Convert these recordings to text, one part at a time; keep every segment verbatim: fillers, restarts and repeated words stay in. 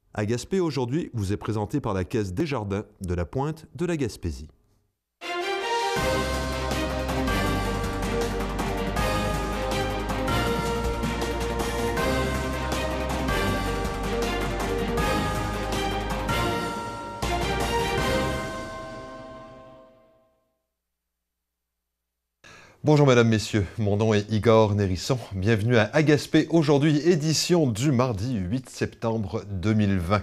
À Gaspé aujourd'hui vous est présenté par la Caisse Desjardins de la Pointe de la Gaspésie. Bonjour mesdames, messieurs, mon nom est Igor Nérisson. Bienvenue à À Gaspé aujourd'hui, édition du mardi huit septembre deux mille vingt.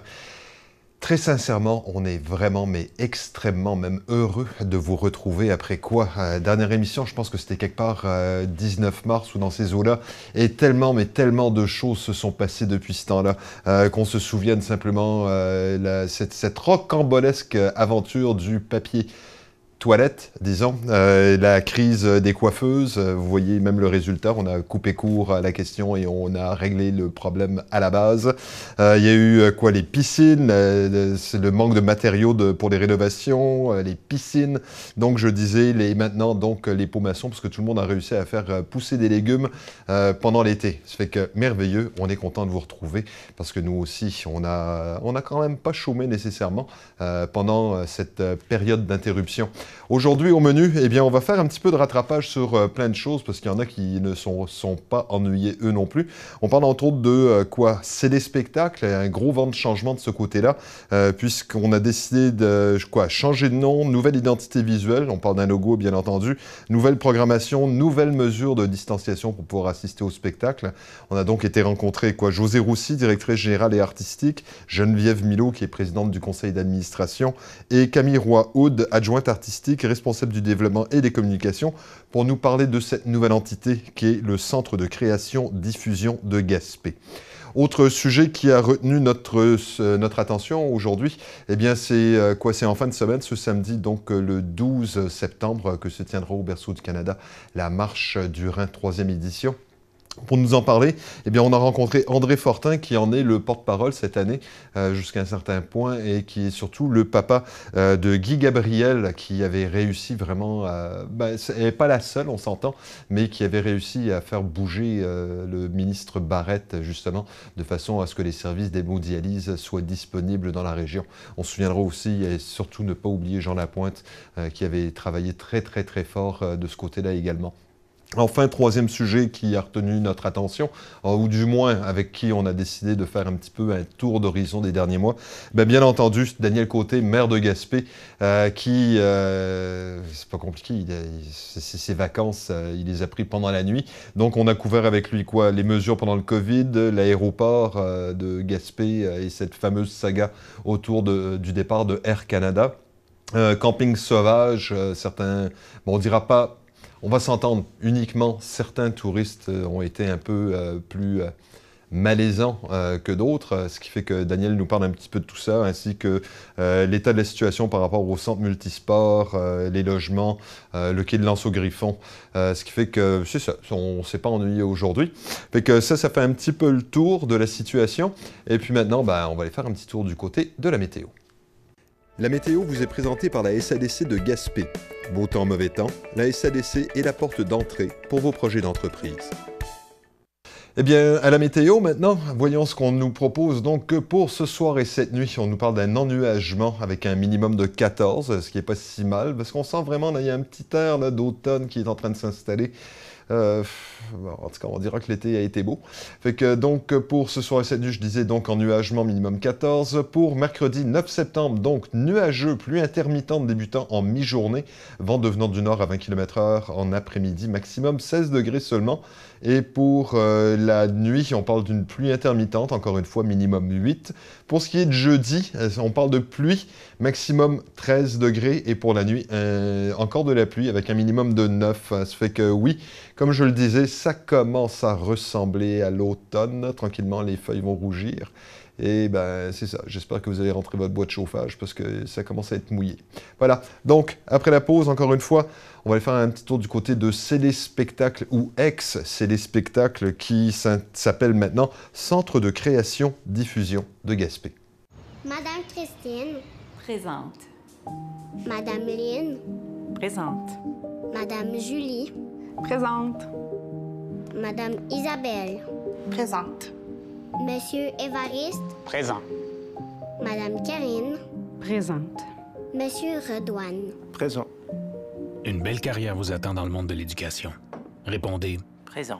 Très sincèrement, on est vraiment, mais extrêmement même heureux de vous retrouver après quoi? Euh, dernière émission, je pense que c'était quelque part euh, dix-neuf mars ou dans ces eaux-là. Et tellement, mais tellement de choses se sont passées depuis ce temps-là euh, qu'on se souvienne simplement euh, la, cette, cette rocambolesque aventure du papier toilette, disons, euh, la crise des coiffeuses, euh, vous voyez même le résultat, on a coupé court à la question et on a réglé le problème à la base. Euh, il y a eu euh, quoi, les piscines, euh, le, le manque de matériaux de, pour les rénovations, euh, les piscines, donc je disais les, maintenant donc les pots maçons, parce que tout le monde a réussi à faire euh, pousser des légumes euh, pendant l'été. Ça fait que merveilleux, on est content de vous retrouver, parce que nous aussi, on a, on a quand même pas chômé nécessairement euh, pendant cette euh, période d'interruption. Aujourd'hui, au menu, eh bien, on va faire un petit peu de rattrapage sur euh, plein de choses, parce qu'il y en a qui ne sont, sont pas ennuyés eux non plus. On parle entre autres de euh, quoi? C'est des spectacles, un gros vent de changement de ce côté-là, euh, puisqu'on a décidé de quoi, changer de nom, nouvelle identité visuelle, on parle d'un logo bien entendu, nouvelle programmation, nouvelles mesures de distanciation pour pouvoir assister au spectacle. On a donc été rencontrer quoi, José Roussy, directrice générale et artistique, Geneviève Milot, qui est présidente du conseil d'administration, et Camille Roy-Houde, adjointe artistique, responsable du développement et des communications, pour nous parler de cette nouvelle entité qui est le Centre de création-diffusion de Gaspé. Autre sujet qui a retenu notre, euh, notre attention aujourd'hui, eh bien c'est euh, quoi? C'est en fin de semaine, ce samedi, donc euh, le douze septembre, que se tiendra au Berceau du Canada la Marche du Rhin, troisième édition. Pour nous en parler, eh bien, on a rencontré André Fortin, qui en est le porte-parole cette année, euh, jusqu'à un certain point, et qui est surtout le papa euh, de Guy Gabriel, qui avait réussi vraiment à... Ben, elle n'est pas la seule, on s'entend, mais qui avait réussi à faire bouger euh, le ministre Barrette, justement, de façon à ce que les services d'hémodialyse soient disponibles dans la région. On se souviendra aussi, et surtout ne pas oublier Jean Lapointe, euh, qui avait travaillé très, très, très fort euh, de ce côté-là également. Enfin, troisième sujet qui a retenu notre attention, ou du moins avec qui on a décidé de faire un petit peu un tour d'horizon des derniers mois. Bien, bien entendu, Daniel Côté, maire de Gaspé, euh, qui, euh, c'est pas compliqué, il a, il, ses vacances, euh, il les a pris pendant la nuit. Donc, on a couvert avec lui quoi? Les mesures pendant le COVID, l'aéroport euh, de Gaspé euh, et cette fameuse saga autour de, du départ de Air Canada. Euh, camping sauvage, euh, certains, bon, on dira pas... On va s'entendre, uniquement certains touristes ont été un peu euh, plus euh, malaisants euh, que d'autres, ce qui fait que Daniel nous parle un petit peu de tout ça, ainsi que euh, l'état de la situation par rapport au centre multisport, euh, les logements, euh, le quai de Lanse-au-Griffon, euh, ce qui fait que, c'est ça, on ne s'est pas ennuyé aujourd'hui. Fait que ça, ça fait un petit peu le tour de la situation, et puis maintenant, ben, on va aller faire un petit tour du côté de la météo. La météo vous est présentée par la S A D C de Gaspé. Beau temps, mauvais temps, la S A D C est la porte d'entrée pour vos projets d'entreprise. Eh bien, à la météo maintenant, voyons ce qu'on nous propose donc pour ce soir et cette nuit. On nous parle d'un ennuagement avec un minimum de quatorze, ce qui n'est pas si mal, parce qu'on sent vraiment qu'il y a un petit air d'automne qui est en train de s'installer. Euh, en tout cas, on dira que l'été a été beau. Fait que donc pour ce soir et cette nuit, je disais donc ennuagement minimum quatorze. Pour mercredi neuf septembre, donc nuageux, pluie intermittente débutant en mi-journée, vent devenant du nord à vingt kilomètres heure en après-midi, maximum seize degrés seulement. Et pour euh, la nuit, on parle d'une pluie intermittente, encore une fois minimum huit. Pour ce qui est de jeudi, on parle de pluie, maximum treize degrés. Et pour la nuit, euh, encore de la pluie avec un minimum de neuf. Ça fait que oui, comme je le disais, ça commence à ressembler à l'automne. Tranquillement, les feuilles vont rougir. Et ben c'est ça, j'espère que vous allez rentrer votre boîte de chauffage parce que ça commence à être mouillé. Voilà, donc après la pause, encore une fois, on va aller faire un petit tour du côté de C D Spectacle ou ex-C D Spectacle qui s'appelle maintenant Centre de création-diffusion de Gaspé. Madame Christine. Présente. Madame Lynn. Présente. Madame Julie. Présente. Madame Isabelle. Présente. Monsieur Évariste. Présent. Madame Karine, Présente. Monsieur Redouane. Présent. Une belle carrière vous attend dans le monde de l'éducation. Répondez. Présent.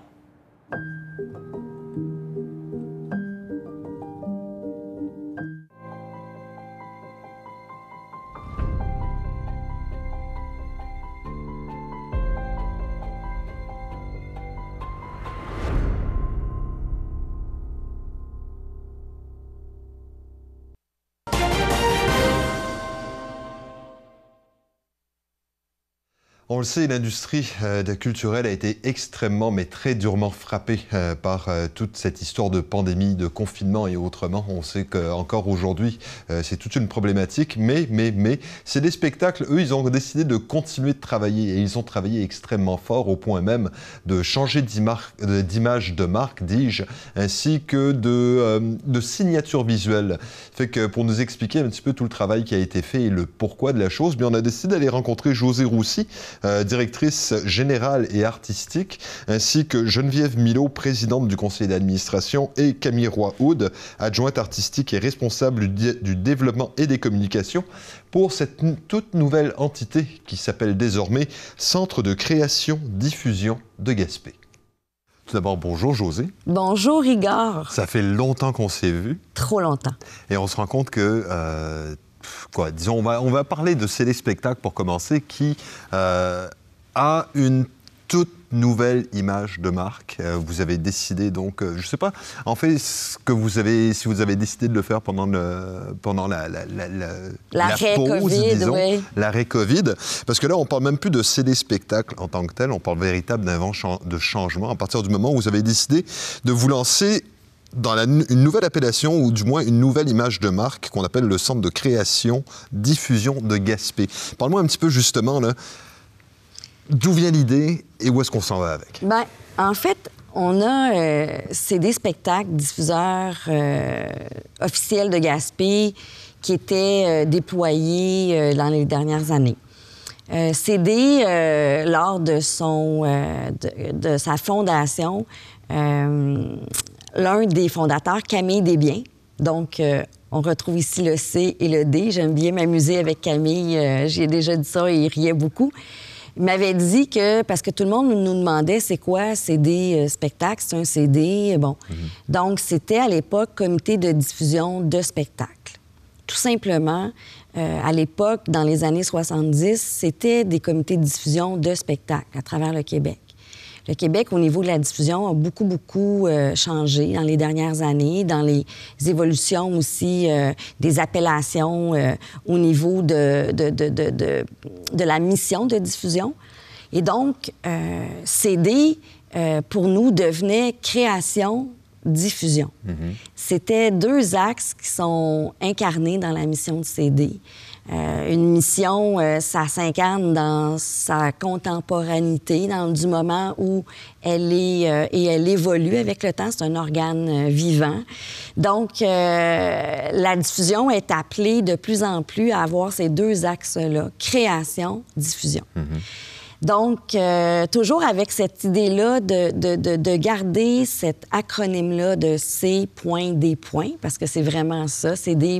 On le sait, l'industrie euh, culturelle a été extrêmement, mais très durement frappée euh, par euh, toute cette histoire de pandémie, de confinement et autrement. On sait qu'encore aujourd'hui, euh, c'est toute une problématique, mais, mais, mais, c'est des spectacles, eux, ils ont décidé de continuer de travailler et ils ont travaillé extrêmement fort au point même de changer d'image de marque, dis-je, ainsi que de, euh, de signature visuelle. Fait que pour nous expliquer un petit peu tout le travail qui a été fait et le pourquoi de la chose, bien, on a décidé d'aller rencontrer Josée Roussy, Euh, directrice générale et artistique, ainsi que Geneviève Milot, présidente du conseil d'administration, et Camille Roy-Houde, adjointe artistique et responsable du, du développement et des communications, pour cette toute nouvelle entité qui s'appelle désormais Centre de création diffusion de Gaspé. Tout d'abord, bonjour Josée. Bonjour Igor. Ça fait longtemps qu'on s'est vus. Trop longtemps. Et on se rend compte que... Euh, Quoi, disons, on va, on va parler de Célé Spectacle pour commencer, qui euh, a une toute nouvelle image de marque. Euh, vous avez décidé donc, euh, je ne sais pas, en fait, ce que vous avez, si vous avez décidé de le faire pendant, le, pendant la, la, la, la, l'arrêt la pause, COVID, disons, oui. l'arrêt COVID, parce que là, on ne parle même plus de Célé Spectacle en tant que tel, on parle véritable de changement à partir du moment où vous avez décidé de vous lancer dans la, une nouvelle appellation, ou du moins une nouvelle image de marque qu'on appelle le Centre de création diffusion de Gaspé. Parle-moi un petit peu justement, là, d'où vient l'idée et où est-ce qu'on s'en va avec? Bien, en fait, on a euh, c'est des spectacles diffuseurs euh, officiels de Gaspé qui étaient euh, déployés euh, dans les dernières années. Euh, C D, euh, lors de, son, euh, de, de sa fondation, euh, l'un des fondateurs, Camille Desbiens, donc euh, on retrouve ici le C et le D. J'aime bien m'amuser avec Camille, euh, j'ai déjà dit ça et il riait beaucoup. Il m'avait dit que, parce que tout le monde nous demandait c'est quoi C D euh, spectacle, c'est un C D, bon. Mm-hmm. Donc c'était à l'époque comité de diffusion de spectacles. Tout simplement, euh, à l'époque, dans les années soixante-dix, c'était des comités de diffusion de spectacles à travers le Québec. Le Québec, au niveau de la diffusion, a beaucoup, beaucoup euh, changé dans les dernières années, dans les évolutions aussi euh, des appellations euh, au niveau de, de, de, de, de, de la mission de diffusion. Et donc, euh, C D, euh, pour nous, devenait création, diffusion. Mm-hmm. C'était deux axes qui sont incarnés dans la mission de C D. Euh, une mission, euh, ça s'incarne dans sa contemporanéité, dans du moment où elle est euh, et elle évolue avec le temps. C'est un organe euh, vivant. Donc, euh, la diffusion est appelée de plus en plus à avoir ces deux axes-là, création, diffusion. Mm-hmm. Donc, euh, toujours avec cette idée-là de, de, de, de garder cet acronyme-là de C, D, parce que c'est vraiment ça, c'est des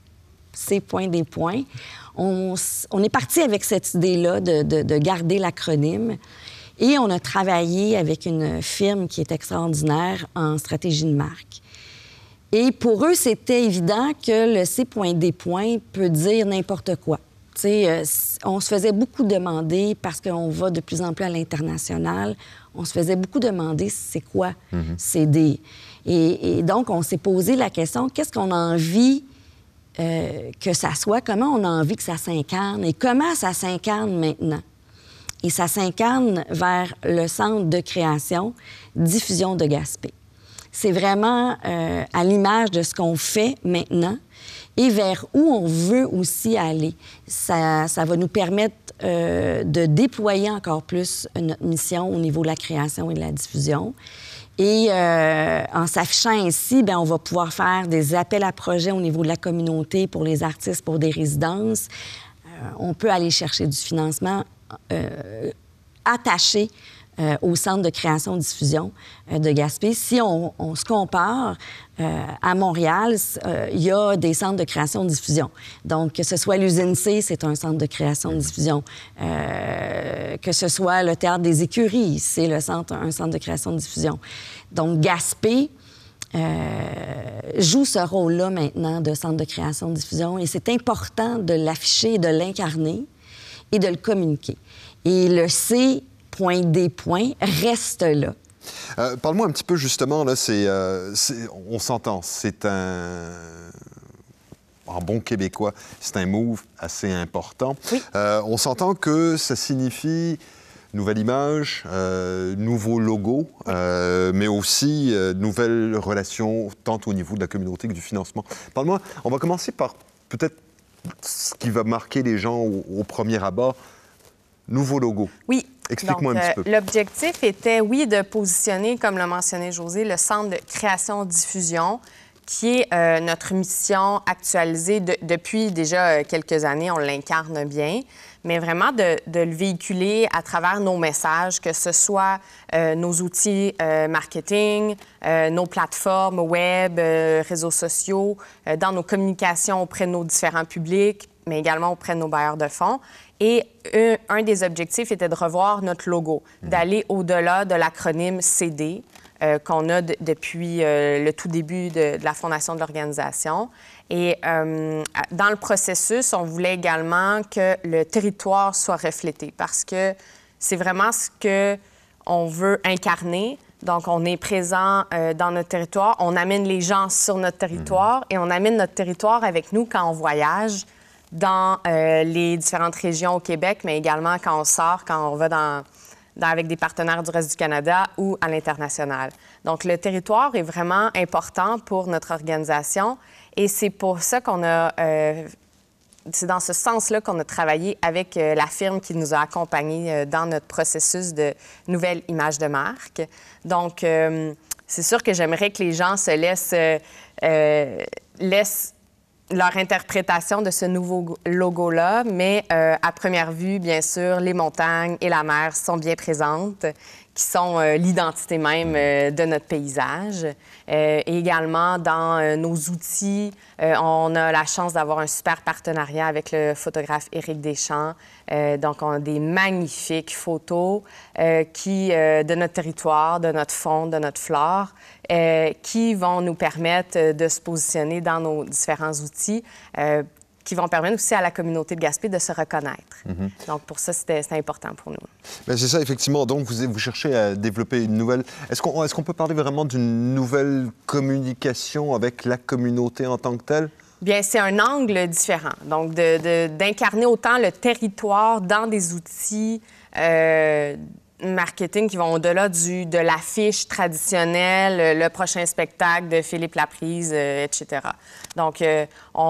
C, des points. On, on est parti avec cette idée-là de, de, de garder l'acronyme et on a travaillé avec une firme qui est extraordinaire en stratégie de marque. Et pour eux, c'était évident que le C, D peut dire n'importe quoi. Tu sais, euh, on se faisait beaucoup demander, parce qu'on va de plus en plus à l'international, on se faisait beaucoup demander c'est quoi mm-hmm. C D. Et, et donc, on s'est posé la question, qu'est-ce qu'on a envie Euh, que ça soit, comment on a envie que ça s'incarne et comment ça s'incarne maintenant. Et ça s'incarne vers le centre de création, diffusion de Gaspé. C'est vraiment euh, à l'image de ce qu'on fait maintenant et vers où on veut aussi aller. Ça, ça va nous permettre euh, de déployer encore plus notre mission au niveau de la création et de la diffusion. Et euh, en s'affichant ainsi, bien, on va pouvoir faire des appels à projets au niveau de la communauté pour les artistes, pour des résidences. Euh, on peut aller chercher du financement euh, attaché euh, au Centre de création-diffusion euh, de Gaspé. Si on, on se compare, euh, à Montréal, euh, il y a des centres de création-diffusion. Donc, que ce soit l'usine C, c'est un centre de création-diffusion. Euh, que ce soit le Théâtre des Écuries, c'est le centre, un centre de création-diffusion. Donc, Gaspé euh, joue ce rôle-là maintenant de centre de création-diffusion et c'est important de l'afficher, de l'incarner et de le communiquer. Et le C D reste là. Euh, Parle-moi un petit peu, justement, là, c'est, euh, c'est, on s'entend, c'est un... En bon québécois, c'est un move assez important. Oui. Euh, on s'entend que ça signifie nouvelle image, euh, nouveau logo, euh, mais aussi euh, nouvelles relations, tant au niveau de la communauté que du financement. Parle-moi, on va commencer par peut-être ce qui va marquer les gens au, au premier abord. Nouveau logo. Oui. Explique-moi Donc, un petit euh, peu. L'objectif était, oui, de positionner, comme l'a mentionné José, le Centre de création-diffusion, qui est euh, notre mission actualisée de, depuis déjà euh, quelques années. On l'incarne bien, mais vraiment de, de le véhiculer à travers nos messages, que ce soit euh, nos outils euh, marketing, euh, nos plateformes web, euh, réseaux sociaux, euh, dans nos communications auprès de nos différents publics, mais également auprès de nos bailleurs de fonds. Et un, un des objectifs était de revoir notre logo, mmh. d'aller au-delà de l'acronyme C D euh, qu'on a de, depuis euh, le tout début de, de la fondation de l'organisation. Et euh, dans le processus, on voulait également que le territoire soit reflété parce que c'est vraiment ce qu'on veut incarner. Donc, on est présent euh, dans notre territoire, on amène les gens sur notre territoire mmh. et on amène notre territoire avec nous quand on voyage dans euh, les différentes régions au Québec, mais également quand on sort, quand on va dans, dans, avec des partenaires du reste du Canada ou à l'international. Donc, le territoire est vraiment important pour notre organisation et c'est pour ça qu'on a... Euh, c'est dans ce sens-là qu'on a travaillé avec euh, la firme qui nous a accompagnés euh, dans notre processus de nouvelle image de marque. Donc, euh, c'est sûr que j'aimerais que les gens se laissent... Euh, euh, laissent leur interprétation de ce nouveau logo-là, mais euh, à première vue, bien sûr, les montagnes et la mer sont bien présentes, qui sont euh, l'identité même euh, de notre paysage. Euh, et également, dans euh, nos outils, euh, on a la chance d'avoir un super partenariat avec le photographe Éric Deschamps. Euh, donc, on a des magnifiques photos euh, qui, euh, de notre territoire, de notre faune, de notre flore, euh, qui vont nous permettre de se positionner dans nos différents outils, euh, qui vont permettre aussi à la communauté de Gaspé de se reconnaître. Mm-hmm. Donc, pour ça, c'était important pour nous. Bien, c'est ça, effectivement. Donc, vous, vous cherchez à développer une nouvelle... Est-ce qu'on est-ce qu'on peut parler vraiment d'une nouvelle communication avec la communauté en tant que telle? Bien, c'est un angle différent. Donc, de, de, d'incarner autant le territoire dans des outils euh, marketing qui vont au-delà du, de l'affiche traditionnelle, le prochain spectacle de Philippe Laprise, euh, et cetera. Donc, euh,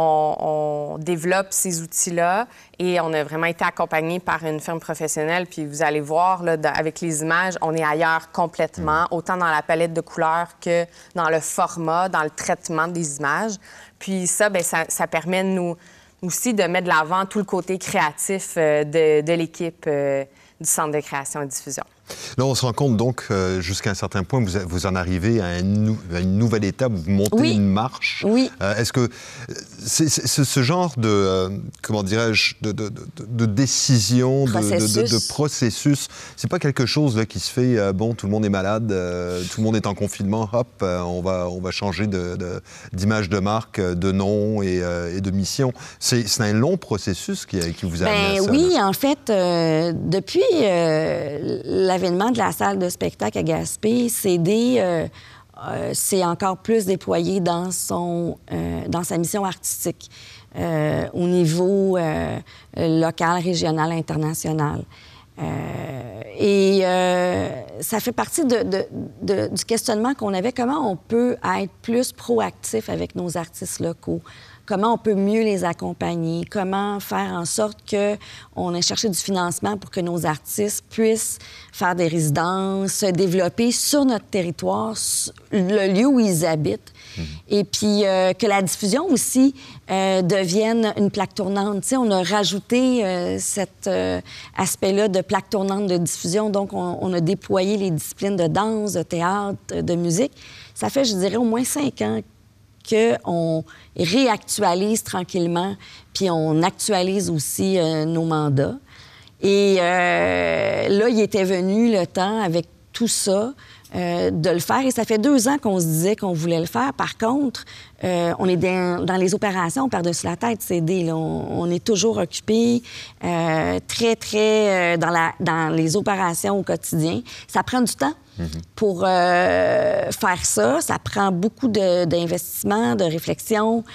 on, on développe ces outils-là et on a vraiment été accompagné par une firme professionnelle. Puis vous allez voir, là, avec les images, on est ailleurs complètement, mmh. autant dans la palette de couleurs que dans le format, dans le traitement des images. Puis ça, bien, ça, ça permet de nous aussi de mettre de l'avant tout le côté créatif euh, de, de l'équipe euh, du Centre de création et diffusion. Là, on se rend compte, donc, euh, jusqu'à un certain point, vous, vous en arrivez à, un nou à une nouvelle étape, vous montez oui. une marche. Oui. Euh, Est-ce que c'est, c'est, ce genre de, euh, comment dirais-je, de, de, de, de décision, processus. De, de, de, de processus, c'est pas quelque chose là, qui se fait, euh, bon, tout le monde est malade, euh, tout le monde est en confinement, hop, euh, on, va, on va changer de, de, d'image de marque, de nom et, euh, et de mission. C'est, c'est un long processus qui, qui vous a amené ben, à ça. Oui, là. En fait, euh, depuis euh, l'avènement de la salle de spectacle à Gaspé, C D euh, euh, s'est encore plus déployé dans, son, euh, dans sa mission artistique euh, au niveau euh, local, régional, international. Euh, et euh, ça fait partie de, de, de, du questionnement qu'on avait, comment on peut être plus proactif avec nos artistes locaux comment on peut mieux les accompagner, comment faire en sorte qu'on ait cherché du financement pour que nos artistes puissent faire des résidences, se développer sur notre territoire, le lieu où ils habitent. Mmh. Et puis euh, que la diffusion aussi euh, devienne une plaque tournante. Tu sais, on a rajouté euh, cet euh, aspect-là de plaque tournante de diffusion. Donc, on, on a déployé les disciplines de danse, de théâtre, de musique. Ça fait, je dirais, au moins cinq ans qu'on réactualise tranquillement, puis on actualise aussi euh, nos mandats. Et euh, là, il était venu le temps, avec tout ça, euh, de le faire. Et ça fait deux ans qu'on se disait qu'on voulait le faire. Par contre, euh, on est dans, dans les opérations par-dessus la tête, C D. Là. On, on est toujours occupé, euh, très, très euh, dans, la, dans les opérations au quotidien. Ça prend du temps. Mm-hmm. Pour euh, faire ça, ça prend beaucoup de, d'investissement, de réflexion.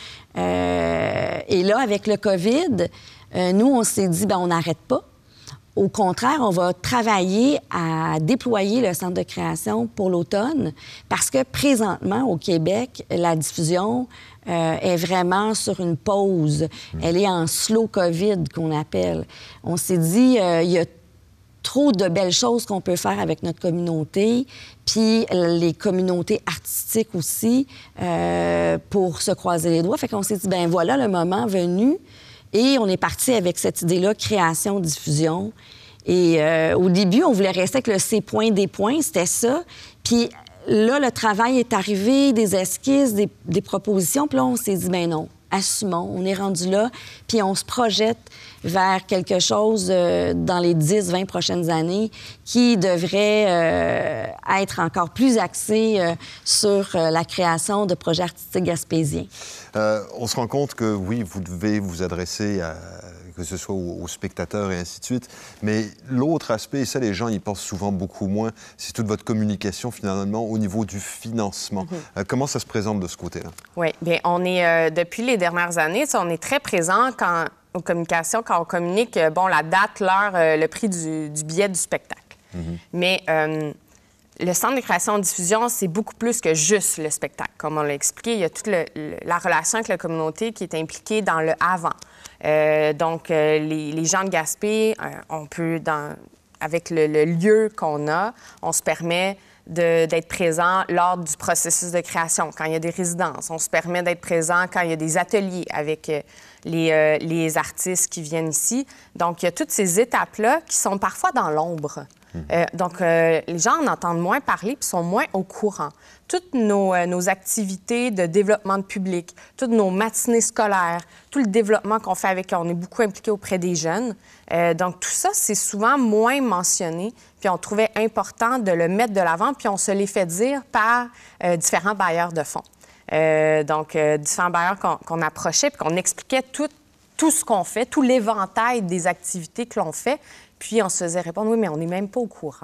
Euh, et là, avec le COVID, euh, nous, on s'est dit, bien, on n'arrête pas. Au contraire, on va travailler à déployer le centre de création pour l'automne parce que présentement, au Québec, la diffusion euh, est vraiment sur une pause. Mm. Elle est en slow COVID, qu'on appelle. On s'est dit, euh, il y a trop de belles choses qu'on peut faire avec notre communauté, puis les communautés artistiques aussi, euh, pour se croiser les doigts. Fait qu'on s'est dit, ben voilà le moment venu. Et on est parti avec cette idée-là, création-diffusion. Et euh, au début, on voulait rester avec le C point, D point, c'était ça. Puis là, le travail est arrivé, des esquisses, des, des propositions. Puis là, on s'est dit, ben non, assumons, on est rendu là. Puis on se projette vers quelque chose euh, dans les dix vingt prochaines années qui devrait euh, être encore plus axé euh, sur euh, la création de projets artistiques gaspésiens. Euh, on se rend compte que, oui, vous devez vous adresser à, que ce soit aux, aux spectateurs et ainsi de suite, mais l'autre aspect, et ça, les gens y pensent souvent beaucoup moins, c'est toute votre communication, finalement, au niveau du financement. Mm-hmm. Euh, comment ça se présente de ce côté-là? Oui, bien, on est, euh, depuis les dernières années, on est très présent quand... aux communications, quand on communique, bon, la date, l'heure, euh, le prix du, du billet du spectacle. Mm-hmm. Mais euh, le centre de création-diffusion, c'est beaucoup plus que juste le spectacle. Comme on l'a expliqué, il y a toute le, le, la relation avec la communauté qui est impliquée dans le avant. Euh, donc, euh, les, les gens de Gaspé, euh, on peut, dans, avec le, le lieu qu'on a, on se permet De, d'être présent lors du processus de création, quand il y a des résidences. On se permet d'être présent quand il y a des ateliers avec euh, les, euh, les artistes qui viennent ici. Donc, il y a toutes ces étapes-là qui sont parfois dans l'ombre. Mmh. Euh, donc, euh, les gens en entendent moins parler puis sont moins au courant. Toutes nos, euh, nos activités de développement de public, toutes nos matinées scolaires, tout le développement qu'on fait avec eux, on est beaucoup impliqués auprès des jeunes. Euh, donc, tout ça, c'est souvent moins mentionné. Puis on trouvait important de le mettre de l'avant, puis on se l'est fait dire par euh, différents bailleurs de fonds. Euh, donc, euh, différents bailleurs qu'on, qu'on approchait, puis qu'on expliquait tout, tout ce qu'on fait, tout l'éventail des activités que l'on fait. Puis on se faisait répondre, oui, mais on n'est même pas au courant.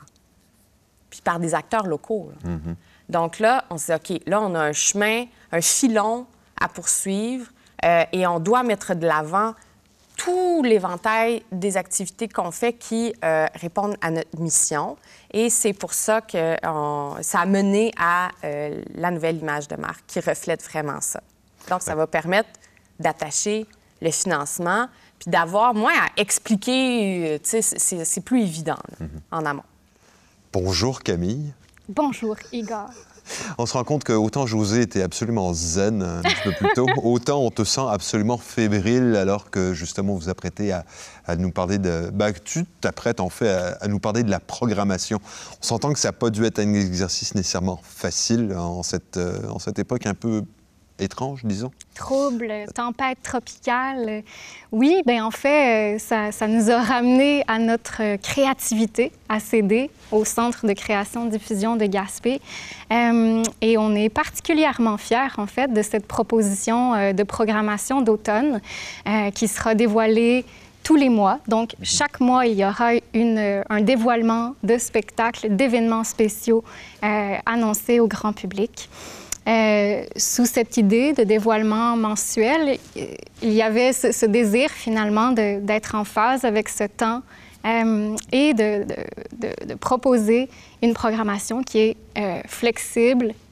Puis par des acteurs locaux. Mm-hmm. Donc là, on s'est dit, OK, là, on a un chemin, un filon à poursuivre euh, et on doit mettre de l'avant tout l'éventail des activités qu'on fait qui euh, répondent à notre mission. Et c'est pour ça que on, ça a mené à euh, la nouvelle image de marque qui reflète vraiment ça. Donc, ça va permettre d'attacher le financement puis d'avoir moins à expliquer. Tu sais, c'est, c'est plus évident là, mm-hmm. en amont. Bonjour, Camille. Bonjour, Igor. On se rend compte que autant José était absolument zen un petit peu plus tôt, autant on te sent absolument fébrile alors que justement vous vous apprêtez à, à nous parler de... Ben, tu t'apprêtes en fait à, à nous parler de la programmation. On s'entend que ça n'a pas dû être un exercice nécessairement facile en cette, euh, en cette époque un peu étrange, disons. Trouble, tempête tropicale. Oui, bien en fait, ça, ça nous a ramené à notre créativité à C D, au Centre de création-diffusion de Gaspé. Euh, et on est particulièrement fiers, en fait, de cette proposition euh, de programmation d'automne euh, qui sera dévoilée tous les mois. Donc, chaque mois, il y aura une, un dévoilement de spectacles, d'événements spéciaux euh, annoncés au grand public. Euh, sous cette idée de dévoilement mensuel, il y avait ce, ce désir finalement de, d'être en phase avec ce temps euh, et de, de, de, de proposer une programmation qui est euh, flexible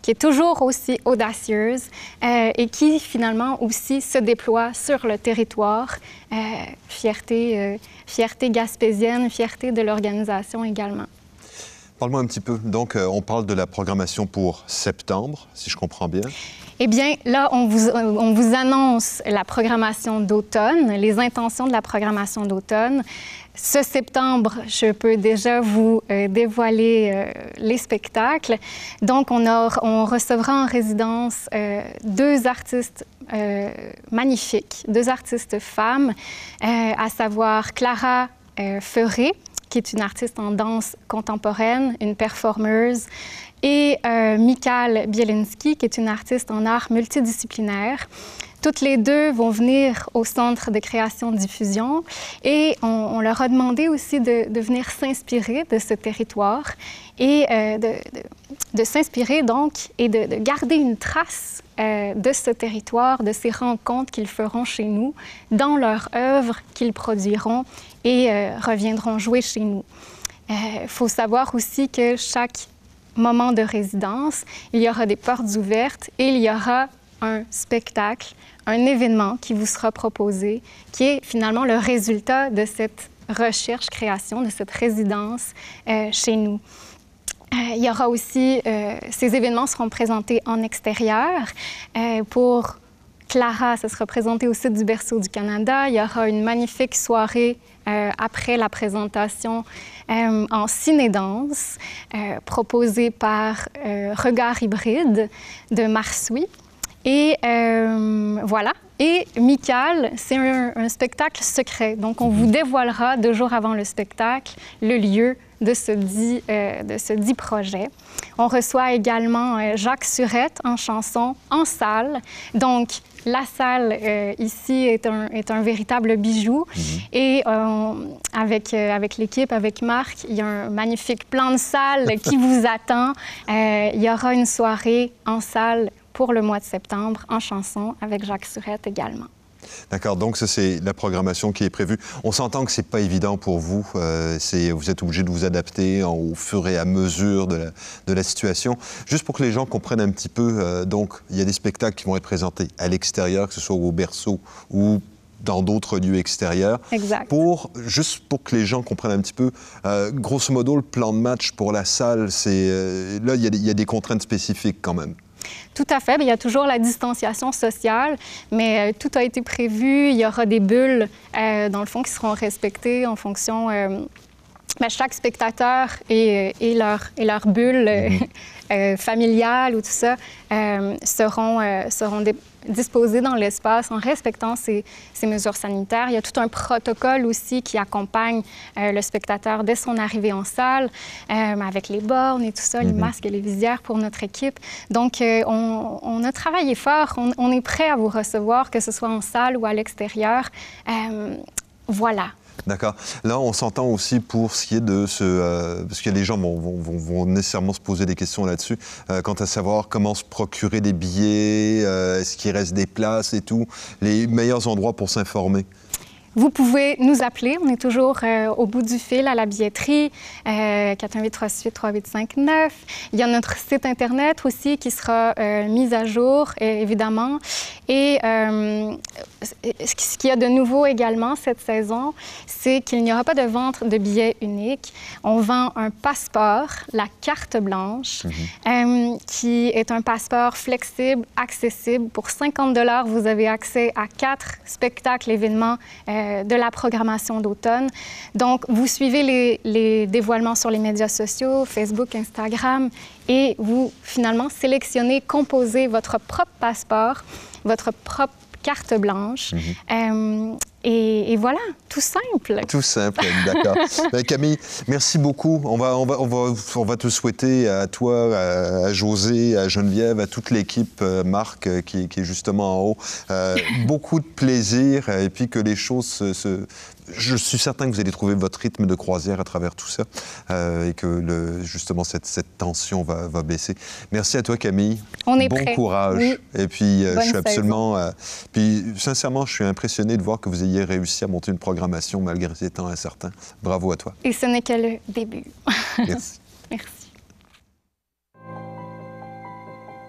qui est toujours aussi audacieuse euh, et qui finalement aussi se déploie sur le territoire. Euh, fierté, euh, fierté gaspésienne, fierté de l'organisation également. Parle-moi un petit peu. Donc, euh, on parle de la programmation pour septembre, si je comprends bien. Eh bien, là, on vous, on vous annonce la programmation d'automne, les intentions de la programmation d'automne. Ce septembre, je peux déjà vous euh, dévoiler euh, les spectacles. Donc, on, a, on recevra en résidence euh, deux artistes euh, magnifiques, deux artistes femmes, euh, à savoir Clara euh, Ferré, qui est une artiste en danse contemporaine, une performeuse, et euh, Michal Bielinski, qui est une artiste en art multidisciplinaire. Toutes les deux vont venir au Centre de création-diffusion et on, on leur a demandé aussi de, de venir s'inspirer de ce territoire et euh, de, de, de s'inspirer donc et de, de garder une trace euh, de ce territoire, de ces rencontres qu'ils feront chez nous, dans leur œuvre qu'ils produiront et euh, reviendront jouer chez nous. Il euh, faut savoir aussi que chaque moment de résidence, il y aura des portes ouvertes et il y aura un spectacle, un événement qui vous sera proposé, qui est finalement le résultat de cette recherche-création, de cette résidence euh, chez nous. Euh, il y aura aussi, euh, ces événements seront présentés en extérieur. Euh, pour Clara, ça sera présenté au site du Berceau du Canada. Il y aura une magnifique soirée euh, après la présentation euh, en ciné-danse, euh, proposée par euh, Regard Hybride de Marsoui. Et euh, voilà. Et Michal, c'est un, un spectacle secret. Donc, on vous dévoilera deux jours avant le spectacle le lieu de ce dit, euh, de ce dit projet. On reçoit également euh, Jacques Surette en chanson en salle. Donc, la salle euh, ici est un, est un véritable bijou. Mm-hmm. Et euh, avec, euh, avec l'équipe, avec Marc, il y a un magnifique plan de salle qui vous attend. Euh, il y aura une soirée en salle pour le mois de septembre, en chanson, avec Jacques Surette également. D'accord, donc ça, c'est la programmation qui est prévue. On s'entend que c'est pas évident pour vous. Euh, c'est, vous êtes obligé de vous adapter en, au fur et à mesure de la, de la situation. Juste pour que les gens comprennent un petit peu, euh, donc, il y a des spectacles qui vont être présentés à l'extérieur, que ce soit au Berceau ou dans d'autres lieux extérieurs. Exact. Pour, juste pour que les gens comprennent un petit peu, euh, grosso modo, le plan de match pour la salle, c'est... Euh, là, il y, a des, il y a des contraintes spécifiques quand même. Tout à fait. Bien, il y a toujours la distanciation sociale, mais euh, tout a été prévu. Il y aura des bulles, euh, dans le fond, qui seront respectées en fonction... Euh, bien, chaque spectateur et, et, leur, et leur bulle euh, mm-hmm. euh, familiale ou tout ça euh, seront, euh, seront dé- disposés dans l'espace en respectant ces, ces mesures sanitaires. Il y a tout un protocole aussi qui accompagne euh, le spectateur dès son arrivée en salle, euh, avec les bornes et tout ça, mm-hmm. les masques et les visières pour notre équipe. Donc, euh, on, on a travaillé fort. On, on est prêt à vous recevoir, que ce soit en salle ou à l'extérieur. Euh, voilà. D'accord. Là, on s'entend aussi pour ce qui est de ce... Euh, parce que les gens vont, vont, vont, vont nécessairement se poser des questions là-dessus, euh, quant à savoir comment se procurer des billets, euh, est-ce qu'il reste des places et tout, les meilleurs endroits pour s'informer. Vous pouvez nous appeler. On est toujours euh, au bout du fil à la billetterie, euh, quatre un huit, trois six huit, trois huit cinq neuf. Il y a notre site Internet aussi qui sera euh, mis à jour, évidemment. Et euh, ce qu'il y a de nouveau également cette saison, c'est qu'il n'y aura pas de vente de billets uniques. On vend un passeport, la carte blanche, mm-hmm. euh, qui est un passeport flexible, accessible. Pour cinquante dollars, vous avez accès à quatre spectacles, événements euh, de la programmation d'automne. Donc, vous suivez les, les dévoilements sur les médias sociaux, Facebook, Instagram, et vous, finalement, sélectionnez, composez votre propre passeport, votre propre carte blanche. Mm-hmm. euh, et, et voilà, tout simple. Tout simple, d'accord. Camille, merci beaucoup. On va, on, va, on, va, on va te souhaiter à toi, à, à José, à Geneviève, à toute l'équipe, euh, Marc, euh, qui, qui est justement en haut, euh, beaucoup de plaisir et puis que les choses se... se... Je suis certain que vous allez trouver votre rythme de croisière à travers tout ça euh, et que le, justement cette, cette tension va, va baisser. Merci à toi, Camille. On est bon prêt. courage. Oui. Et puis, euh, je suis absolument... Euh, puis, sincèrement, je suis impressionné de voir que vous ayez réussi à monter une programmation malgré ces temps incertains. Bravo à toi. Et ce n'est que le début. Merci. Merci.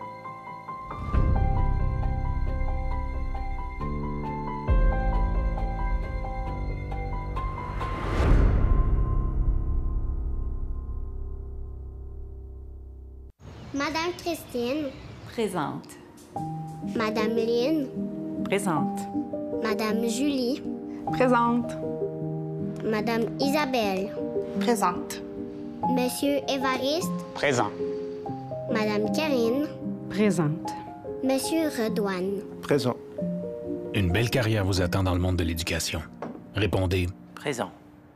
Madame Christine, Présente. Madame Lynn, Présente. Madame Julie, Présente. Madame Isabelle, Présente. Monsieur Évariste, Présent. Madame Karine, Présente. Monsieur Redouane. Présent. Une belle carrière vous attend dans le monde de l'éducation. Répondez Présent.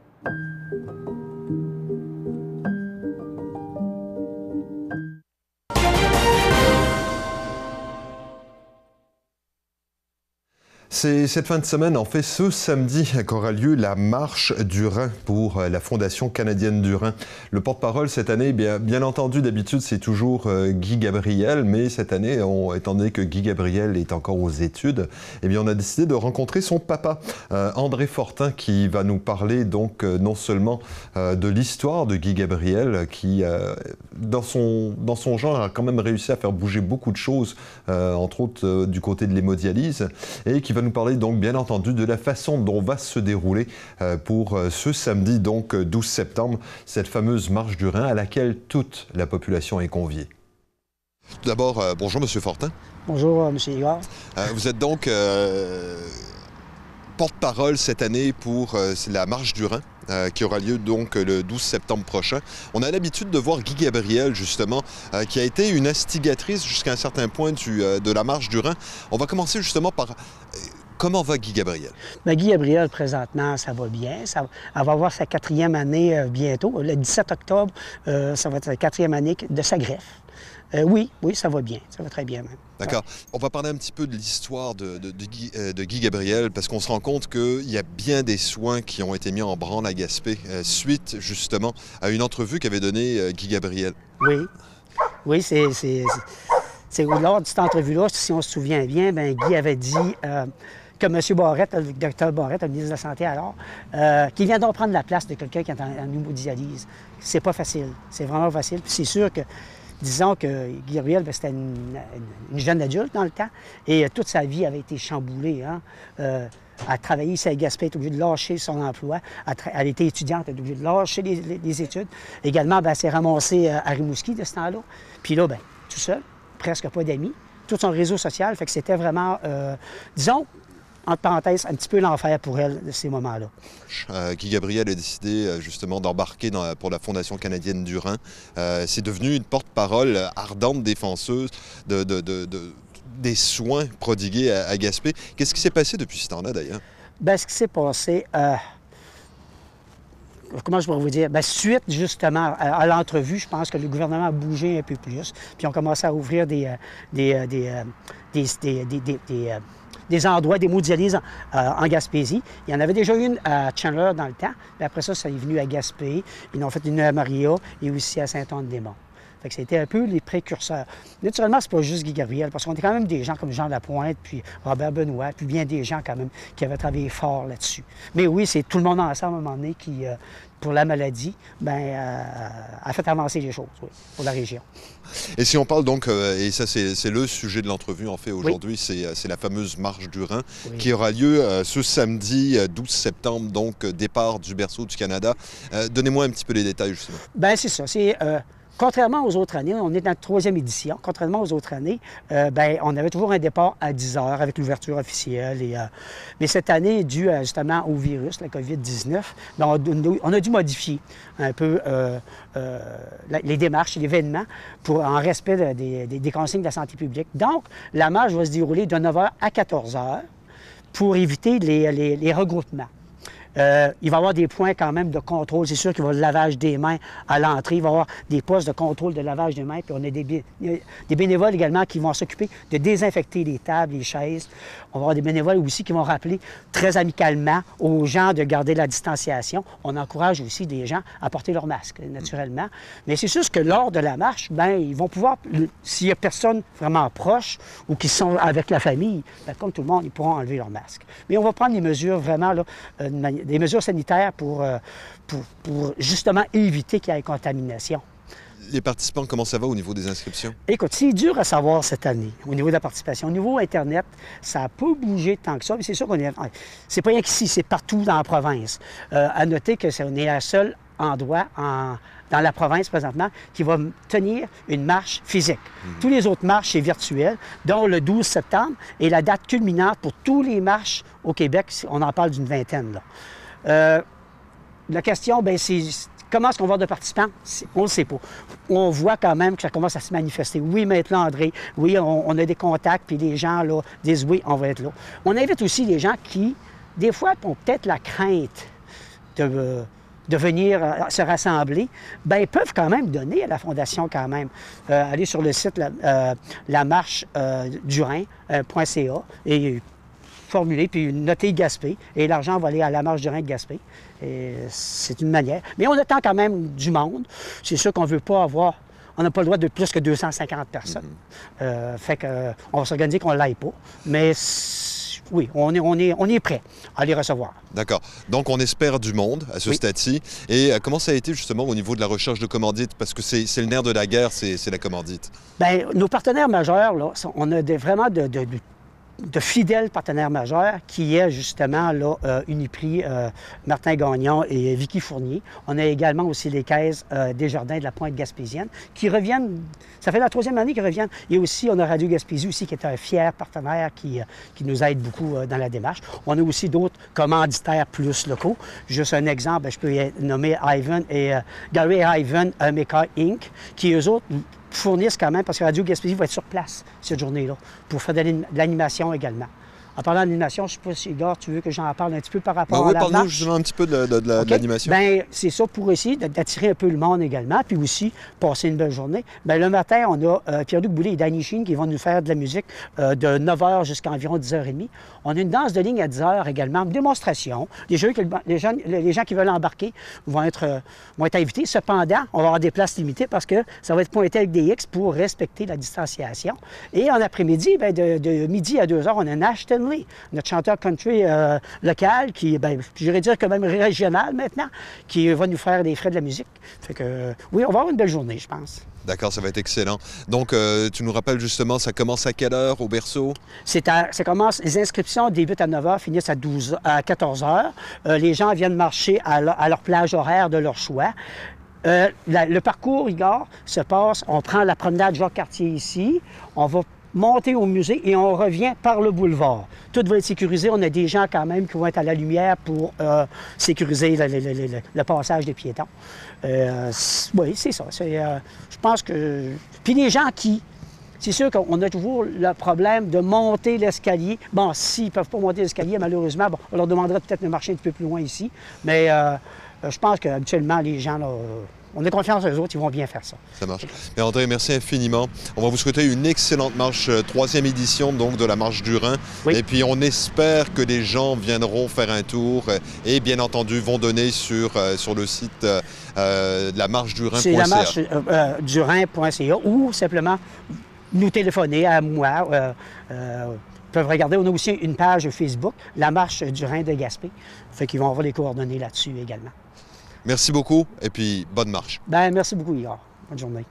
C'est cette fin de semaine, en fait, ce samedi, qu'aura lieu la Marche du Rhin pour la Fondation canadienne du Rhin. Le porte-parole cette année, bien, bien entendu, d'habitude, c'est toujours euh, Guy Gabriel, mais cette année, on, étant donné que Guy Gabriel est encore aux études, eh bien, on a décidé de rencontrer son papa, euh, André Fortin, qui va nous parler donc euh, non seulement euh, de l'histoire de Guy Gabriel, qui, euh, dans, son, dans son genre, a quand même réussi à faire bouger beaucoup de choses, euh, entre autres euh, du côté de l'hémodialyse, et qui va nous parler donc bien entendu de la façon dont va se dérouler euh, pour euh, ce samedi donc douze septembre cette fameuse marche du Rhin à laquelle toute la population est conviée. Tout d'abord, euh, bonjour Monsieur Fortin. Bonjour euh, M. Igor. Euh, vous êtes donc euh, porte-parole cette année pour euh, la marche du Rhin. Euh, qui aura lieu donc le douze septembre prochain. On a l'habitude de voir Guy Gabriel, justement, euh, qui a été une instigatrice jusqu'à un certain point du, euh, de la marche du Rhin. On va commencer justement par... Euh, comment va Guy Gabriel? Bien, Guy Gabriel, présentement, ça va bien. Ça, elle va avoir sa quatrième année euh, bientôt. Le dix-sept octobre, euh, ça va être la quatrième année de sa greffe. Euh, oui, oui, ça va bien. Ça va très bien même. D'accord. On va parler un petit peu de l'histoire de, de, de, Guy, euh, de Guy Gabriel, parce qu'on se rend compte qu'il y a bien des soins qui ont été mis en branle à Gaspé, euh, suite justement à une entrevue qu'avait donnée euh, Guy Gabriel. Oui, oui, c'est... c'est lors de cette entrevue-là, si on se souvient bien, bien Guy avait dit euh, que M. Barrette, le docteur Barrette, le ministre de la Santé alors, euh, qu'il vient donc prendre la place de quelqu'un qui est en, en hémodialyse. C'est pas facile. C'est vraiment facile. Puis c'est sûr que disons que Guy Gabriel, c'était une, une, une jeune adulte dans le temps, et euh, toute sa vie avait été chamboulée. Hein? Euh, elle a travaillé ici à Gaspé, elle est obligée de lâcher son emploi. Elle, elle était étudiante, elle est obligée de lâcher les, les, les études. Également, bien, elle s'est ramassée à Rimouski de ce temps-là. Puis là, bien, tout seul, presque pas d'amis, tout son réseau social, fait que c'était vraiment, euh, disons, entre parenthèses, un petit peu l'enfer pour elle, de ces moments-là. Euh, Guy Gabriel a décidé euh, justement d'embarquer dans, pour la Fondation canadienne du Rhin. Euh, c'est devenu une porte-parole ardente défenseuse de, de, de, de, des soins prodigués à, à Gaspé. Qu'est-ce qui s'est passé depuis ce temps-là, d'ailleurs? Bien, ce qui s'est passé... Euh... Comment je pourrais vous dire? Bien, suite, justement, à, à l'entrevue, je pense que le gouvernement a bougé un peu plus. Puis on commençait à ouvrir des, euh, des, euh, des, euh, des, des, des, des, des, euh, des endroits d'hémodialyse en, euh, en Gaspésie. Il y en avait déjà une à Chandler dans le temps. Puis après ça, ça est venu à Gaspé. Ils ont fait une à Maria et aussi à Saint-Anne-des-Monts. Fait que c'était un peu les précurseurs. Naturellement, c'est pas juste Guy Gabriel, parce qu'on est quand même des gens comme Jean Lapointe, puis Robert Benoît, puis bien des gens quand même qui avaient travaillé fort là-dessus. Mais oui, c'est tout le monde ensemble à un moment donné qui, euh, pour la maladie, bien, euh, a fait avancer les choses, oui, pour la région. Et si on parle donc, euh, et ça c'est le sujet de l'entrevue en fait aujourd'hui, oui. c'est la fameuse marche du Rhin oui. qui aura lieu euh, ce samedi douze septembre, donc départ du berceau du Canada. Euh, Donnez-moi un petit peu les détails justement. Bien, c'est ça. C'est... Euh... Contrairement aux autres années, on est dans la troisième édition. Contrairement aux autres années, euh, ben, on avait toujours un départ à dix heures avec l'ouverture officielle. Et, euh, mais cette année, dû à, justement au virus, la COVID dix-neuf, ben, on, on a dû modifier un peu euh, euh, les démarches, l'événement, pour en respect de, des, des, des consignes de la santé publique. Donc, la marche va se dérouler de neuf heures à quatorze heures pour éviter les, les, les regroupements. Euh, il va y avoir des points quand même de contrôle. C'est sûr qu'il va y avoir le lavage des mains à l'entrée. Il va y avoir des postes de contrôle de lavage des mains. Puis on a des, bé des bénévoles également qui vont s'occuper de désinfecter les tables, les chaises. On va avoir des bénévoles aussi qui vont rappeler très amicalement aux gens de garder la distanciation. On encourage aussi des gens à porter leur masque, naturellement. Mais c'est sûr que lors de la marche, bien, ils vont pouvoir, s'il n'y a personne vraiment proche ou qui sont avec la famille, bien, comme tout le monde, ils pourront enlever leur masque. Mais on va prendre des mesures vraiment, là, euh, des mesures sanitaires pour, euh, pour, pour justement éviter qu'il y ait contamination. Les participants, comment ça va au niveau des inscriptions? Écoute, c'est dur à savoir cette année au niveau de la participation. Au niveau Internet, ça n'a pas bougé tant que ça, mais c'est sûr qu'on est... C'est pas rien qu'ici, c'est partout dans la province. Euh, à noter que c'est on est la seule endroit en, dans la province présentement qui va tenir une marche physique. Mmh. Tous les autres marches, c'est virtuel, dont le douze septembre est la date culminante pour tous les marches au Québec. On en parle d'une vingtaine, là. Euh, la question, bien, c'est comment est-ce qu'on va avoir de participants? On ne le sait pas. On voit quand même que ça commence à se manifester. Oui, maintenant, André, oui, on, on a des contacts, puis les gens, là, disent oui, on va être là. On invite aussi les gens qui, des fois, ont peut-être la crainte de, de venir euh, se rassembler, bien, peuvent quand même donner à la Fondation quand même. Euh, aller sur le site la, euh, la marche euh, du Rhin point C A et formuler, puis noter Gaspé, et l'argent va aller à la marche du Rhin de Gaspé. Et c'est une manière. Mais on attend quand même du monde. C'est sûr qu'on ne veut pas avoir... On n'a pas le droit de plus que deux cent cinquante personnes. Mm-hmm. euh, fait qu'on euh, va s'organiser qu'on ne l'aille pas. Mais oui, on est, on, est, on est prêt à les recevoir. D'accord. Donc, on espère du monde à ce oui. stade-ci. Et euh, comment ça a été justement au niveau de la recherche de commandites? Parce que c'est le nerf de la guerre, c'est la commandite. Bien, nos partenaires majeurs, là, on a des, vraiment de... de, de de fidèles partenaires majeurs, qui est justement là, euh, Uniprix, euh, Martin Gagnon et Vicky Fournier. On a également aussi les caisses euh, des Jardins de la Pointe gaspésienne, qui reviennent, ça fait la troisième année qu'ils reviennent. Et aussi, on a Radio Gaspésie aussi, qui est un fier partenaire qui, euh, qui nous aide beaucoup euh, dans la démarche. On a aussi d'autres commanditaires plus locaux. Juste un exemple, je peux nommer Ivan et euh, Gary Ivan euh, Maker Incorporated, qui eux autres fournissent quand même, parce que Radio Gaspésie va être sur place cette journée-là, pour faire de l'animation également. En parlant d'animation, je ne sais pas si, Igor, tu veux que j'en parle un petit peu par rapport ben oui, à la marche? Oui, parle-nous justement un petit peu de, de, de, okay. de l'animation. Bien, c'est ça pour essayer d'attirer un peu le monde également, puis aussi passer une belle journée. Bien, le matin, on a euh, Pierre-Luc Boulay et Danny Sheen qui vont nous faire de la musique euh, de neuf heures jusqu'à environ dix heures trente. On a une danse de ligne à dix heures également, une démonstration. Les, jeux que, les, gens, les gens qui veulent embarquer vont être, euh, vont être invités. Cependant, on va avoir des places limitées parce que ça va être pointé avec des X pour respecter la distanciation. Et en après-midi, bien, de, de midi à deux heures, on a Nash Stanley, notre chanteur country euh, local, qui, ben, j'irais dire quand même régional maintenant, qui va nous faire des frais de la musique. Fait que, euh, oui, on va avoir une belle journée, je pense. D'accord, ça va être excellent. Donc, euh, tu nous rappelles justement, ça commence à quelle heure au berceau? À, ça commence, les inscriptions débutent à neuf heures, finissent à, douze, à quatorze heures. Euh, les gens viennent marcher à, le, à leur plage horaire de leur choix. Euh, la, le parcours, Igor, se passe, on prend la promenade Jacques-Cartier ici, on va monter au musée et on revient par le boulevard. Tout va être sécurisé. On a des gens quand même qui vont être à la lumière pour euh, sécuriser le, le, le, le, le passage des piétons. Euh, oui, c'est ça. Euh, je pense que... Puis les gens qui... C'est sûr qu'on a toujours le problème de monter l'escalier. Bon, s'ils ne peuvent pas monter l'escalier, malheureusement, bon, on leur demanderait peut-être de marcher un petit peu plus loin ici. Mais euh, je pense qu'habituellement, les gens... Là, euh, on a confiance aux autres, ils vont bien faire ça. Ça marche. Mais André, merci infiniment. On va vous souhaiter une excellente marche, euh, troisième édition donc de la Marche du Rhin. Oui. Et puis on espère que les gens viendront faire un tour euh, et bien entendu vont donner sur, euh, sur le site euh, de la marche du Rhin point C A. C'est la marche euh, euh, du Rhin point C A ou simplement nous téléphoner à moi. Euh, euh, Ils peuvent regarder. On a aussi une page Facebook, la Marche du Rhin de Gaspé. Fait qu'ils vont avoir les coordonnées là-dessus également. Merci beaucoup et puis bonne marche. Bien, merci beaucoup, Igor. Bonne journée.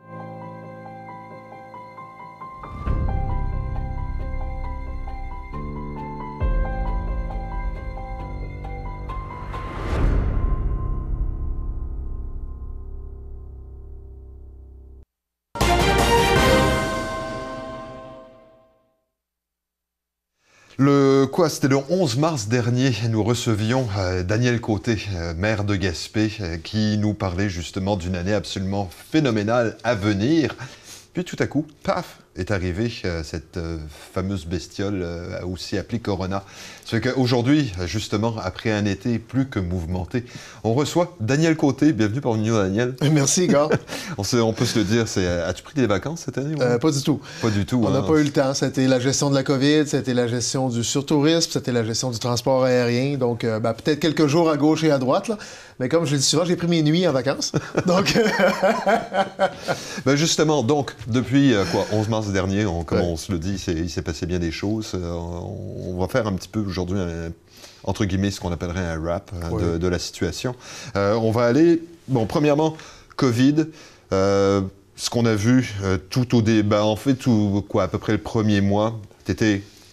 Le quoi, c'était le onze mars dernier, nous recevions euh, Daniel Côté, euh, maire de Gaspé, euh, qui nous parlait justement d'une année absolument phénoménale à venir. Puis tout à coup, paf, est arrivée euh, cette euh, fameuse bestiole euh, aussi appelée Corona. Ça fait qu'aujourd'hui, justement, après un été plus que mouvementé, on reçoit Daniel Côté. Bienvenue parmi nous, Daniel. Merci, gars. on, se, on peut se le dire, as-tu pris des vacances cette année? Euh, pas du tout. Pas du tout. On n'a hein. pas eu le temps. C'était la gestion de la COVID, c'était la gestion du surtourisme, c'était la gestion du transport aérien. Donc, euh, ben, peut-être quelques jours à gauche et à droite, là. Mais comme je le dis souvent, j'ai pris mes nuits en vacances. Donc... ben justement, donc, depuis euh, quoi, onze mars dernier, on, comme ouais. on se le dit, il s'est passé bien des choses. Euh, on, on va faire un petit peu aujourd'hui, un, entre guillemets, ce qu'on appellerait un wrap hein, ouais. de, de la situation. Euh, on va aller, bon, premièrement, COVID. Euh, ce qu'on a vu euh, tout au début, ben, en fait, tout, quoi, à peu près le premier mois, tu étais